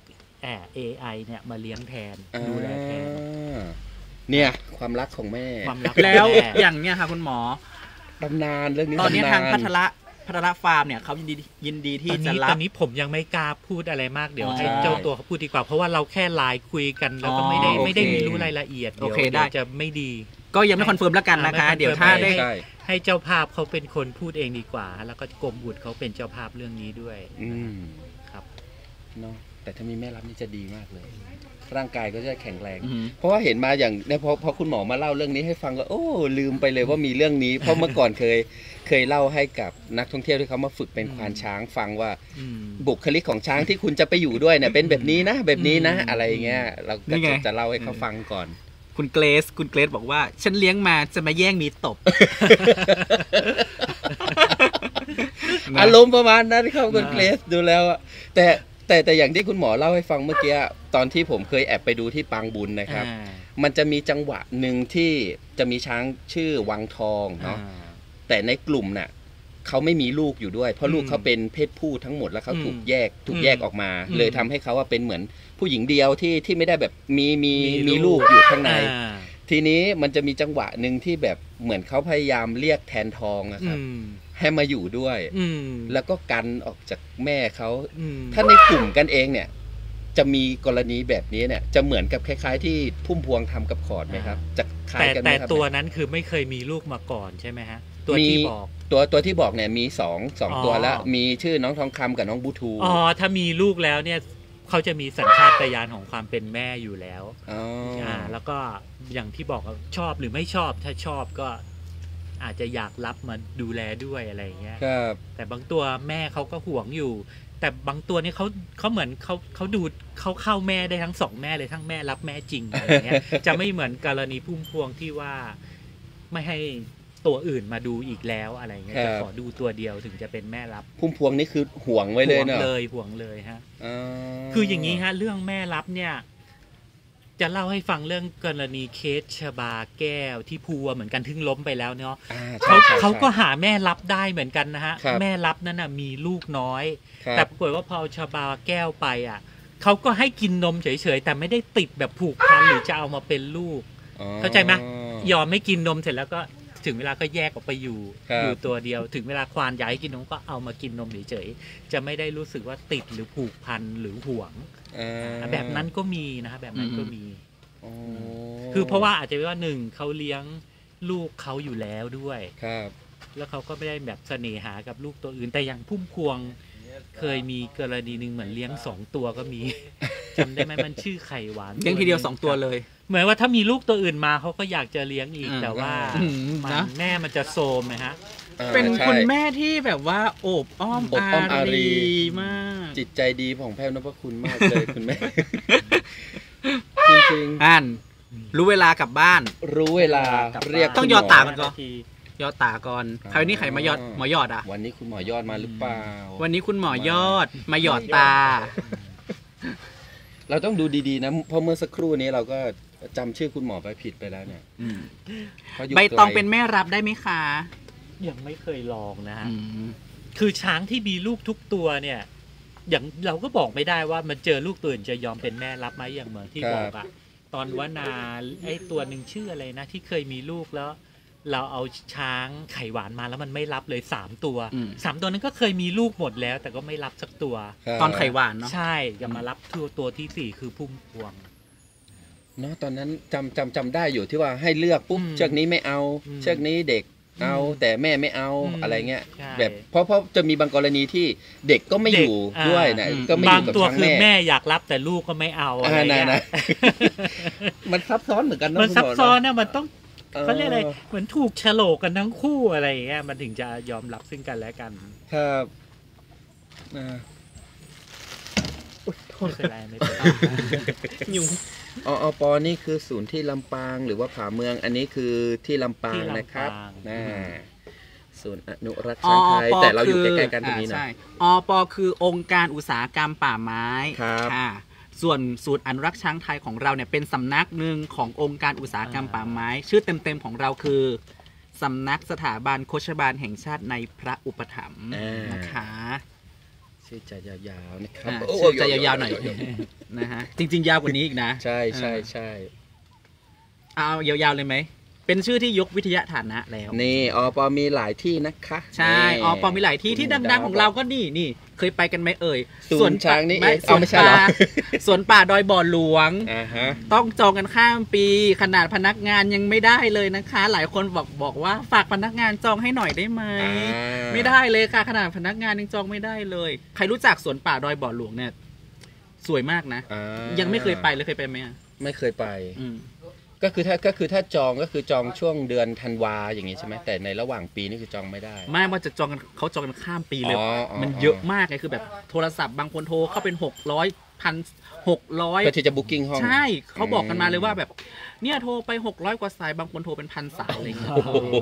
AI เนี่ยมาเลี้ยงแทนดูแลแทนเนี่ยความรักของแม่แล้วอย่างเนี้ยค่ะคุณหมอตำนานเรื่องนี้ตอนนี้ทางพัทระฟาร์มเนี่ยเขายินดีที่จะรับตอนนี้ผมยังไม่กล้าพูดอะไรมากเดี๋ยวให้เจ้าตัวเขาพูดดีกว่าเพราะว่าเราแค่ไลน์คุยกันแล้วก็ไม่ได้มีรู้รายละเอียดเดี๋ยวจะไม่ดีก็ยังไม่คอนเฟิร์มแล้วกันนะคะเดี๋ยวถ้าได้ให้เจ้าภาพเขาเป็นคนพูดเองดีกว่าแล้วก็กรมบุตรเขาเป็นเจ้าภาพเรื่องนี้ด้วยครับเนาะแต่ถ้ามีแม่รับนี่จะดีมากเลยร่างกายก็จะแข็งแรงเพราะว่าเห็นมาอย่างเนี่ยพอคุณหมอมาเล่าเรื่องนี้ให้ฟังก็โอ้ลืมไปเลยว่ามีเรื่องนี้เพราะเมื่อก่อนเคยเล่าให้กับนักท่องเที่ยวที่เขามาฝึกเป็นควานช้างฟังว่าบุคลิกของช้างที่คุณจะไปอยู่ด้วยเนี่ยเป็นแบบนี้นะแบบนี้นะอะไรเงี้ยเราก็จะเล่าให้เขาฟังก่อนคุณเกรซบอกว่าฉันเลี้ยงมาจะมาแย่งมีตบอารมณ์ประมาณนั้นครับคุณเกรซดูแล้วแต่อย่างที่คุณหมอเล่าให้ฟังเมื่อกี้ตอนที่ผมเคยแอบไปดูที่ปางบุญนะครับมันจะมีจังหวะหนึ่งที่จะมีช้างชื่อวังทองเนาะแต่ในกลุ่มน่ะเขาไม่มีลูกอยู่ด้วยเพราะลูกเขาเป็นเพศผู้ทั้งหมดแล้วเขาถูกแยกออกมาเลยทำให้เขาว่าเป็นเหมือนผู้หญิงเดียวที่ไม่ได้แบบมีลูกอยู่ข้างในทีนี้มันจะมีจังหวะหนึ่งที่แบบเหมือนเขาพยายามเรียกแทนทองนะครับให้มาอยู่ด้วยแล้วก็กันออกจากแม่เขาถ้าในกลุ่มกันเองเนี่ยจะมีกรณีแบบนี้เนี่ยจะเหมือนกับคล้ายๆที่พุ่มพวงทำกับขอดไหมครับจะคล้ายกันไหมครับแต่ตัวนั้นคือไม่เคยมีลูกมาก่อนใช่ไหมฮะตัวที่บอกตัวที่บอกเนี่ยมีสองตัวแล้วมีชื่อน้องทองคำกับน้องบูทูถ้ามีลูกแล้วเนี่ยเขาจะมีสัญชาตญาณของความเป็นแม่อยู่แล้วแล้วก็อย่างที่บอกชอบหรือไม่ชอบถ้าชอบก็อาจจะอยากรับมาดูแลด้วยอะไรเงี้ยแต่บางตัวแม่เขาก็ห่วงอยู่แต่บางตัวนี่เขาเหมือนเขาดูเขาเข้าแม่ได้ทั้งสองแม่เลยทั้งแม่รับแม่จริงอะไรเงี้ยจะไม่เหมือนกรณีพุ่มพวงที่ว่าไม่ให้ตัวอื่นมาดูอีกแล้วอะไรเงี้ยจะขอดูตัวเดียวถึงจะเป็นแม่รับพุ่มพวงนี่คือห่วงไว้เลยเนอะห่วงเลยฮะคืออย่างนี้ฮะเรื่องแม่รับเนี่ยจะเล่าให้ฟังเรื่องกรณีเคสชบาแก้วที่ภูเหมือนกันทึ่งล้มไปแล้วเนาะเขาก็หาแม่รับได้เหมือนกันนะฮะแม่รับนั้นนะมีลูกน้อยแต่ปรากฏว่าพอชบาแก้วไปอ่ะเขาก็ให้กินนมเฉยๆแต่ไม่ได้ติดแบบผูกพันหรือจะเอามาเป็นลูกเข้าใจไหมยอมไม่กินนมเสร็จแล้วก็ถึงเวลาก็แยกออกไปอยู่ตัวเดียวถึงเวลาควานอยากให้กินนมก็เอามากินนมเฉยๆจะไม่ได้รู้สึกว่าติดหรือผูกพันหรือห่วงแบบนั้นก็มีนะแบบนั้นก็มีคือเพราะว่าอาจจะว่าหนึ่งเขาเลี้ยงลูกเขาอยู่แล้วด้วยครับแล้วเขาก็ไม่ได้แบบเสน่หากับลูกตัวอื่นแต่อย่างพุ่มพวงเคยมีกรณีหนึ่งเหมือนเลี้ยง2 ตัวก็มีจำได้ไหมมันชื่อไข่หวานเลี้ยงทีเดียว2 ตัวเลยเหมือนว่าถ้ามีลูกตัวอื่นมาเขาก็อยากจะเลี้ยงอีกแต่ว่าแม่มันจะโซมไหมฮะเป็นคุณแม่ที่แบบว่าโอบอ้อมอารีมากจิตใจดีของแพรวนพคุณมากเลยคุณแม่จริงรู้เวลากลับบ้านรู้เวลาเรียกต้องยอดตามันก็ยอดตาก่อนคราวนี้ใครมายอดหมอยอดอ่ะวันนี้คุณหมอยอดมาหรือเปล่าวันนี้คุณหมอยอดมาหยอดตาเราต้องดูดีๆนะเพราะเมื่อสักครู่นี้เราก็จำชื่อคุณหมอไปผิดไปแล้วเนี่ยใบตองเป็นแม่รับได้ไหมคะยังไม่เคยลองนะฮะคือช้างที่มีลูกทุกตัวเนี่ยอย่างเราก็บอกไม่ได้ว่ามันเจอลูกตัวอื่นจะยอมเป็นแม่รับไหมอย่างเหมือนที่บอกอะตอนวนาไอ้ตัวหนึ่งชื่ออะไรนะที่เคยมีลูกแล้วเราเอาช้างไข่หวานมาแล้วมันไม่รับเลย3 ตัว3 ตัวนั้นก็เคยมีลูกหมดแล้วแต่ก็ไม่รับสักตัวตอนไข่หวานเนาะใช่จะมารับตัวที่4คือพุ่มพวงเนาะตอนนั้นจำได้อยู่ที่ว่าให้เลือกปุ๊บเชือกนี้ไม่เอาเชือกนี้เด็กเอาแต่แม่ไม่เอาอะไรเงี้ยแบบเพราะจะมีบางกรณีที่เด็กก็ไม่อยู่ด้วยนะก็ไม่อยู่กับช้างแม่บางตัวคือแม่อยากรับแต่ลูกก็ไม่เอาอะไรเงี้ยมันซับซ้อนเหมือนกันนะมันซับซ้อนนะมันต้องเขาเรียกอะไรเหมือนถูกโฉลกกันทั้งคู่อะไรอย่างเงี้ยมันถึงจะยอมรับซึ่งกันและกันครับโทษอะไรไม่เป็นยุงอปนี่คือศูนย์ที่ลำปางหรือว่าผาเมืองอันนี้คือที่ลำปางนะครับศูนย์อนุรักษ์ช้างไทยแต่เราอยู่ใกล้ๆกันตรงนี้นะอปคือองค์การอุตสาหกรรมป่าไม้ค่ะส่วนศูนย์อนุรักษ์ช้างไทยของเราเนี่ยเป็นสำนักหนึ่งขององค์การอุตสาหกรรมป่าไม้ชื่อเต็มๆของเราคือสำนักสถาบันโฆษบาลแห่งชาติในพระอุปถัมภ์นะคะชื่อจะยาวๆนะครับชื่อจะยาวๆหน่อยนะฮะจริงๆยาวกว่านี้อีกนะใช่ใช่ใช่เอายาวๆเลยไหมเป็นชื่อที่ยกวิทยาฐานะแล้วนี่อปมีหลายที่นะคะใช่อปมีหลายที่ที่ดังๆของเราก็นี่เคยไปกันไหมเอ่ยสวนช้างนี่สวนป่าสวนป่าดอยบ่อหลวงต้องจองกันข้ามปีขนาดพนักงานยังไม่ได้เลยนะคะหลายคนบอกว่าฝากพนักงานจองให้หน่อยได้ไหมไม่ได้เลยค่ะขนาดพนักงานยังจองไม่ได้เลยใครรู้จักสวนป่าดอยบ่อหลวงเนี่ยสวยมากนะยังไม่เคยไปเลยเคยไปไหมไม่เคยไปก็คือถ้าจองก็คือจองช่วงเดือนธันวาอย่างงี้ใช่ไหมแต่ในระหว่างปีนี่คือจองไม่ได้ไม่ว่าจะจองกันเขาจองกันข้ามปีเลยมันเยอะมากเลยคือแบบโทรศัพท์บางคนโทรเข้าเป็น600 ก็ที่จะบุ๊กิ้งห้องใช่เขาบอกกันมาเลยว่าแบบเนี่ยโทรไป600 กว่าสายบางคนโทรเป็น1,000 สายอะไรเงี้ย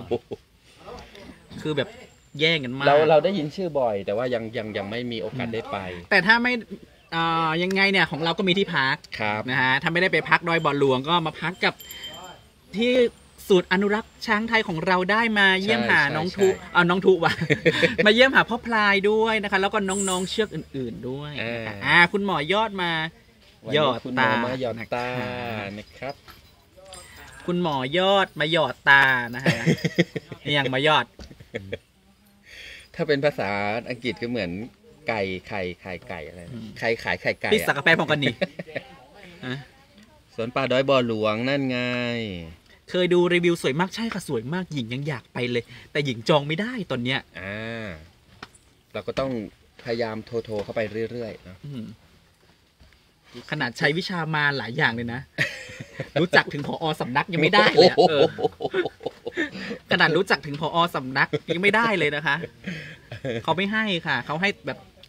คือแบบแย่งกันมากเราได้ยินชื่อบ่อยแต่ว่ายังไม่มีโอกาสได้ไปแต่ถ้าไม่ยังไงเนี่ยของเราก็มีที่พักนะฮะถ้าไม่ได้ไปพักดอยบ่อหลวงก็มาพักกับที่ศูนย์อนุรักษ์ช้างไทยของเราได้มาเยี่ยมหาน้องทุว่ะมาเยี่ยมหาพ่อพลายด้วยนะคะแล้วก็น้องๆเชือกอื่นๆด้วยคุณหมอยอดมาหยอดตานะครับคุณหมอยอดมาหยอดตานะฮะยังมายอดถ้าเป็นภาษาอังกฤษก็เหมือนไก่ไข่อะไรไข่ขายไข่ไก่ปิดสักกาแฟพองกันนี่สวนป่าดอยบ่อหลวงนั่นไงเคยดูรีวิวสวยมากใช่ค่ะสวยมากหญิงยังอยากไปเลยแต่หญิงจองไม่ได้ตอนเนี้ยเราก็ต้องพยายามโทรเข้าไปเรื่อยๆนะขนาดใช้วิชามาหลายอย่างเลยนะรู้จักถึงผอ.สำนักยังไม่ได้เลยขนาดรู้จักถึงผอ.สำนักยังไม่ได้เลยนะคะเขาไม่ให้ค่ะเขาให้แบบ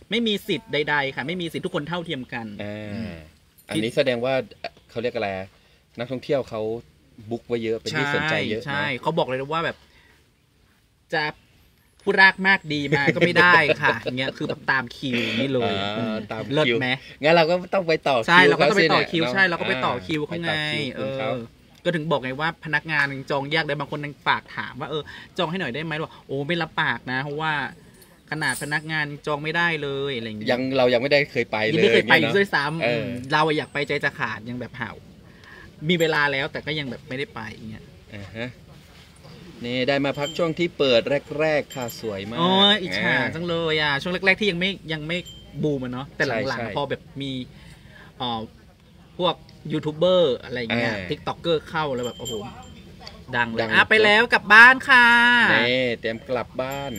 ไม่มีสิทธิ์ใดๆค่ะไม่มีสิทธิ์ทุกคนเท่าเทียมกันอันนี้แสดงว่าเขาเรียกอะไรนักท่องเที่ยวเขาบุ๊กไว้เยอะเป็นที่สนใจเยอะใช่เขาบอกเลยว่าแบบจะผู้รากมากดีมาก็ไม่ได้ค่ะอย่างเงี้ยคือแบบตามคิวนี่เลยตามเลิศไหมงั้นเราก็ต้องไปต่อคิวใช่เราก็ต้องไปต่อคิวใช่เราก็ไปต่อคิวเขาไงก็ถึงบอกไงว่าพนักงานจองยากเลยบางคนยังฝากถามว่าจองให้หน่อยได้ไหมว่าโอ้ไม่รับปากนะเพราะว่าขนาดพนักงานจองไม่ได้เลยอะไรอย่างเงี้ยเรายังไม่ได้เคยไปเลยไม่เคยไปด้วยซ้ำเราอยากไปใจจะขาดยังแบบห่าวมีเวลาแล้วแต่ก็ยังแบบไม่ได้ไปอย่างเงี้ยนี่ได้มาพักช่วงที่เปิดแรกๆค่ะสวยมากอิจฉาจังเลยอ่ะช่วงแรกๆที่ยังไม่บูมเนาะแต่หลังๆพอแบบมีพวกยูทูบเบอร์อะไรเงี้ยติ๊กต็อกเกอร์เข้าแล้วแบบโอ้โหดังเลยไปแล้วกลับบ้านค่ะนี่เตรียมกลับบ้าน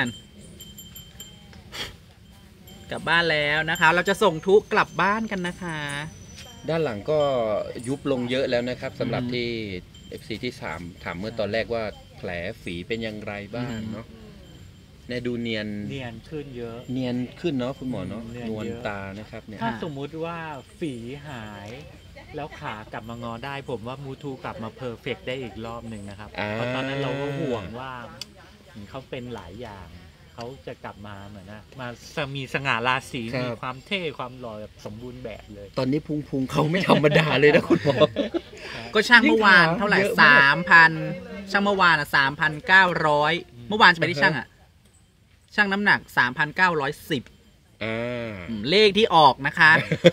กลับบ้านแล้วนะคะเราจะส่งทุกกลับบ้านกันนะคะด้านหลังก็ยุบลงเยอะแล้วนะครับสำหรับที่ FC ที่ถามเมื่อตอนแรกว่าแผลฝีเป็นอย่างไรบ้างเนาะในดูเนียนขึ้นเยอะเนียนขึ้นเนาะคุณหมอเนาะนวลตานะครับเนี่ยถ้าสมมุติว่าฝีหายแล้วขากลับมางอได้ผมว่ามูทูกลับมาเพอร์เฟกต์ได้อีกรอบหนึ่งนะครับเพราะตอนนั้นเราก็ห่วงว่าเขาเป็นหลายอย่างเขาจะกลับมาเหมือนนะมามีสง่าราศีมีความเท่ความหล่อแบบสมบูรณ์แบบเลยตอนนี้พุงเขาไม่ธรรมดาเลยนะคุณหมอก็ช่างเมื่อวานเท่าไหร่ 3,000 ช่างเมื่อวาน3,900เมื่อวานจะไปที่ช่างช่างน้ำหนัก 3,910เลขที่ออกนะคะ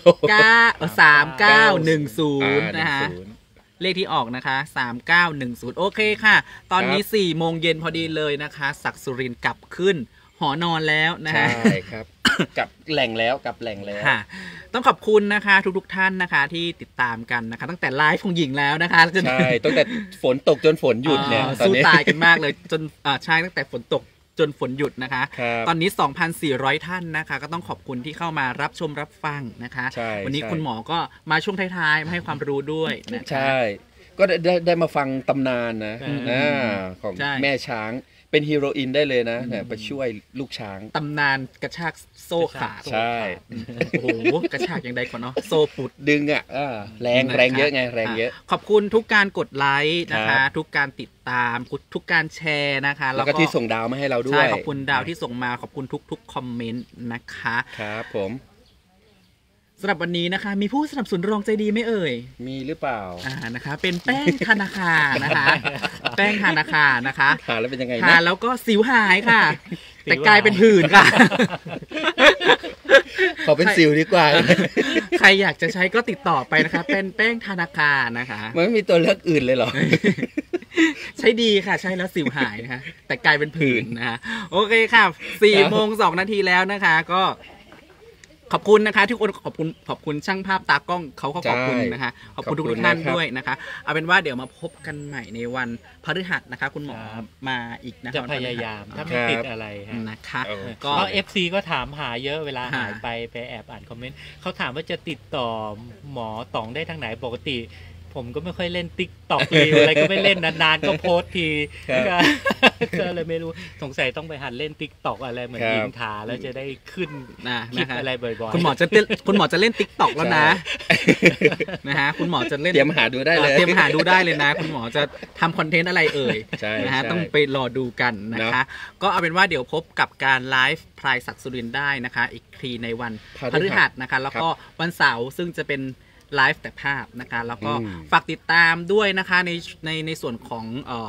3910นะคะเลขที่ออกนะคะ3910โอเคค่ะตอนนี้ 4 โมงเย็นพอดีเลยนะคะศักดิ์สุรินทร์กลับขึ้นหอนอนแล้วนะฮะใช่ครับกับแหล่งแล้วค่ะต้องขอบคุณนะคะทุกท่านนะคะที่ติดตามกันนะคะตั้งแต่ไลฟ์ของหญิงแล้วนะคะใช่ตั้งแต่ฝนตกจนฝนหยุดเนี่ยสู้ตายกันมากเลยจนใช่ตั้งแต่ฝนตกจนฝนหยุดนะคะตอนนี้ 2,400 ท่านนะคะก็ต้องขอบคุณที่เข้ามารับชมรับฟังนะคะวันนี้คุณหมอก็มาช่วงท้ายๆมาให้ความรู้ด้วยนะคะใช่ก็ได้มาฟังตำนานนะของแม่ช้างเป็นฮีโรอีนได้เลยนะไปช่วยลูกช้างตำนานกระชากโซ่ขาดใช่โอ้โหกระชากอย่างใดก่อนเนาะโซ่ปุดดึงแรงเยอะไงแรงเยอะขอบคุณทุกการกดไลค์นะคะทุกการติดตามทุกการแชร์นะคะแล้วก็ที่ส่งดาวมาให้เราด้วยใช่ขอบคุณดาวที่ส่งมาขอบคุณทุกคอมเมนต์นะคะครับผมสำหรับวันนี้นะคะมีผู้สนับสนุนรองใจดีไหมเอ่ยมีหรือเปล่านะคะเป็นแป้งธนาคารนะคะแป้งธนาคารนะคะทานแล้วเป็นยังไงนะทานแล้วก็สิวหายค่ะแต่กลายเป็นผื่นค่ะขอเป็นสิวดีกว่าใครอยากจะใช้ก็ติดต่อไปนะคะเป็นแป้งธนาคารนะคะมันไม่มีตัวเลือกอื่นเลยเหรอใช้ดีค่ะใช้แล้วสิวหายนะคะแต่กลายเป็นผื่นนะคะโอเคค่ะ4:02 นาทีแล้วนะคะก็ขอบคุณนะคะทุกคนขอบคุณช่างภาพตากล้องเขาก็ขอบคุณนะคะขอบคุณทุกท่านด้วยนะคะเอาเป็นว่าเดี๋ยวมาพบกันใหม่ในวันพฤหัสนะคะคุณหมอมาอีกนะคะจะพยายามถ้าไม่ติดอะไรนะคะก็ FC ก็ถามหาเยอะเวลาหายไปแอบอ่านคอมเมนต์เขาถามว่าจะติดต่อหมอต๋องได้ทางไหนปกติผมก็ไม่ค่อยเล่นติ๊กต็อกเลยอะไรก็ไม่เล่นนานๆก็โพสทีก็เลยไม่รู้สงสัยต้องไปหัดเล่นติ๊กต็อกอะไรเหมือนยิงถาแล้วจะได้ขึ้นคลิปอะไรบ่อยๆคุณหมอจะเล่นติ๊กต็อกแล้วนะฮะคุณหมอจะเล่นเตรียมหาดูได้เลยนะคุณหมอจะทำคอนเทนต์อะไรเอ่ยนะฮะต้องไปรอดูกันนะคะก็เอาเป็นว่าเดี๋ยวพบกับการไลฟ์พลายศักดิ์สุรินทร์ได้นะคะอีกทีในวันพฤหัสนะคะแล้วก็วันเสาร์ซึ่งจะเป็นไลฟ์แต่ภาพนะคะแล้วก็ฝากติดตามด้วยนะคะในส่วนของ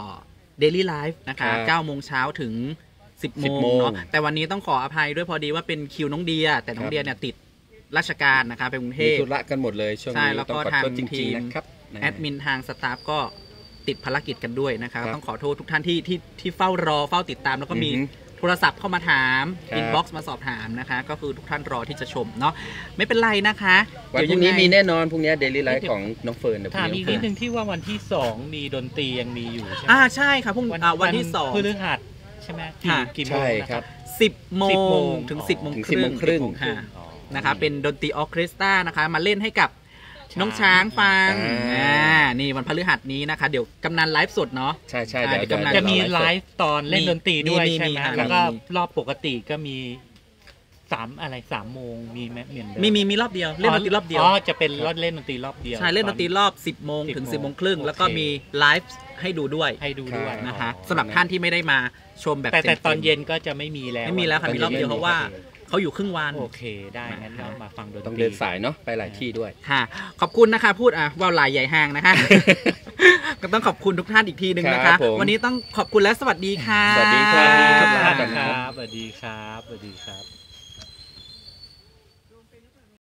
Daily Live นะคะ9 โมงเช้าถึง 10 โมงเนาะแต่วันนี้ต้องขออภัยด้วยพอดีว่าเป็นคิวน้องเดียแต่น้องเดียเนี่ยติดราชการนะคะไปกรุงเทพมีธุระกันหมดเลยช่วงนี้แล้วก็ทางทีมแอดมินทางสตาฟก็ติดภารกิจกันด้วยนะคะต้องขอโทษทุกท่านที่เฝ้ารอเฝ้าติดตามแล้วก็มีโทรศัพท์เข้ามาถามอินบ็อกซ์มาสอบถามนะคะก็คือทุกท่านรอที่จะชมเนาะไม่เป็นไรนะคะวันพรุ่งนี้มีแน่นอนพรุ่งนี้ Daily Life ของน้องเฟิร์นถามอีกนิดนึงที่ว่าวันที่2มีดนตรียังมีอยู่ใช่ไหมใช่ค่ะพรุ่งวันที่2 พฤหัสใช่ไหมกี่โมงนะครับ 10 โมงถึง 10 โมงครึ่งนะคะเป็นดนตรีออร์เคสตรานะคะมาเล่นให้กับน้องช้างฟังนี่วันพฤหัสนี้นะคะเดี๋ยวกำนันไลฟ์สดเนาะใช่เดี๋ยวจะมีไลฟ์ตอนเล่นดนตรีด้วยใช่ไหมแล้วก็รอบปกติก็มี 3 โมงมีไหมเหมือนเดิมมีรอบเดียวเล่นดนตรีรอบเดียวจะเป็นเล่นดนตรีรอบเดียวใช่เล่นดนตรีรอบ10 โมงถึง 10 โมงครึ่งแล้วก็มีไลฟ์ให้ดูด้วยนะคะสำหรับท่านที่ไม่ได้มาชมแบบแต่ตอนเย็นก็จะไม่มีแล้วค่ะมีรอบเดียวเพราะว่าเขาอยู่ครึ่งวันโอเคได้งั้นเรามาฟังดนตรีต้องเดินสายเนาะไปหลายที่ด้วยค่ะขอบคุณนะคะพูดว่าวลายใหญ่ห่างนะคะก็ต้องขอบคุณทุกท่านอีกทีนึงนะคะวันนี้ต้องขอบคุณและสวัสดีค่ะสวัสดีครับสวัสดีครับสวัสดีครับสวัสดีครับ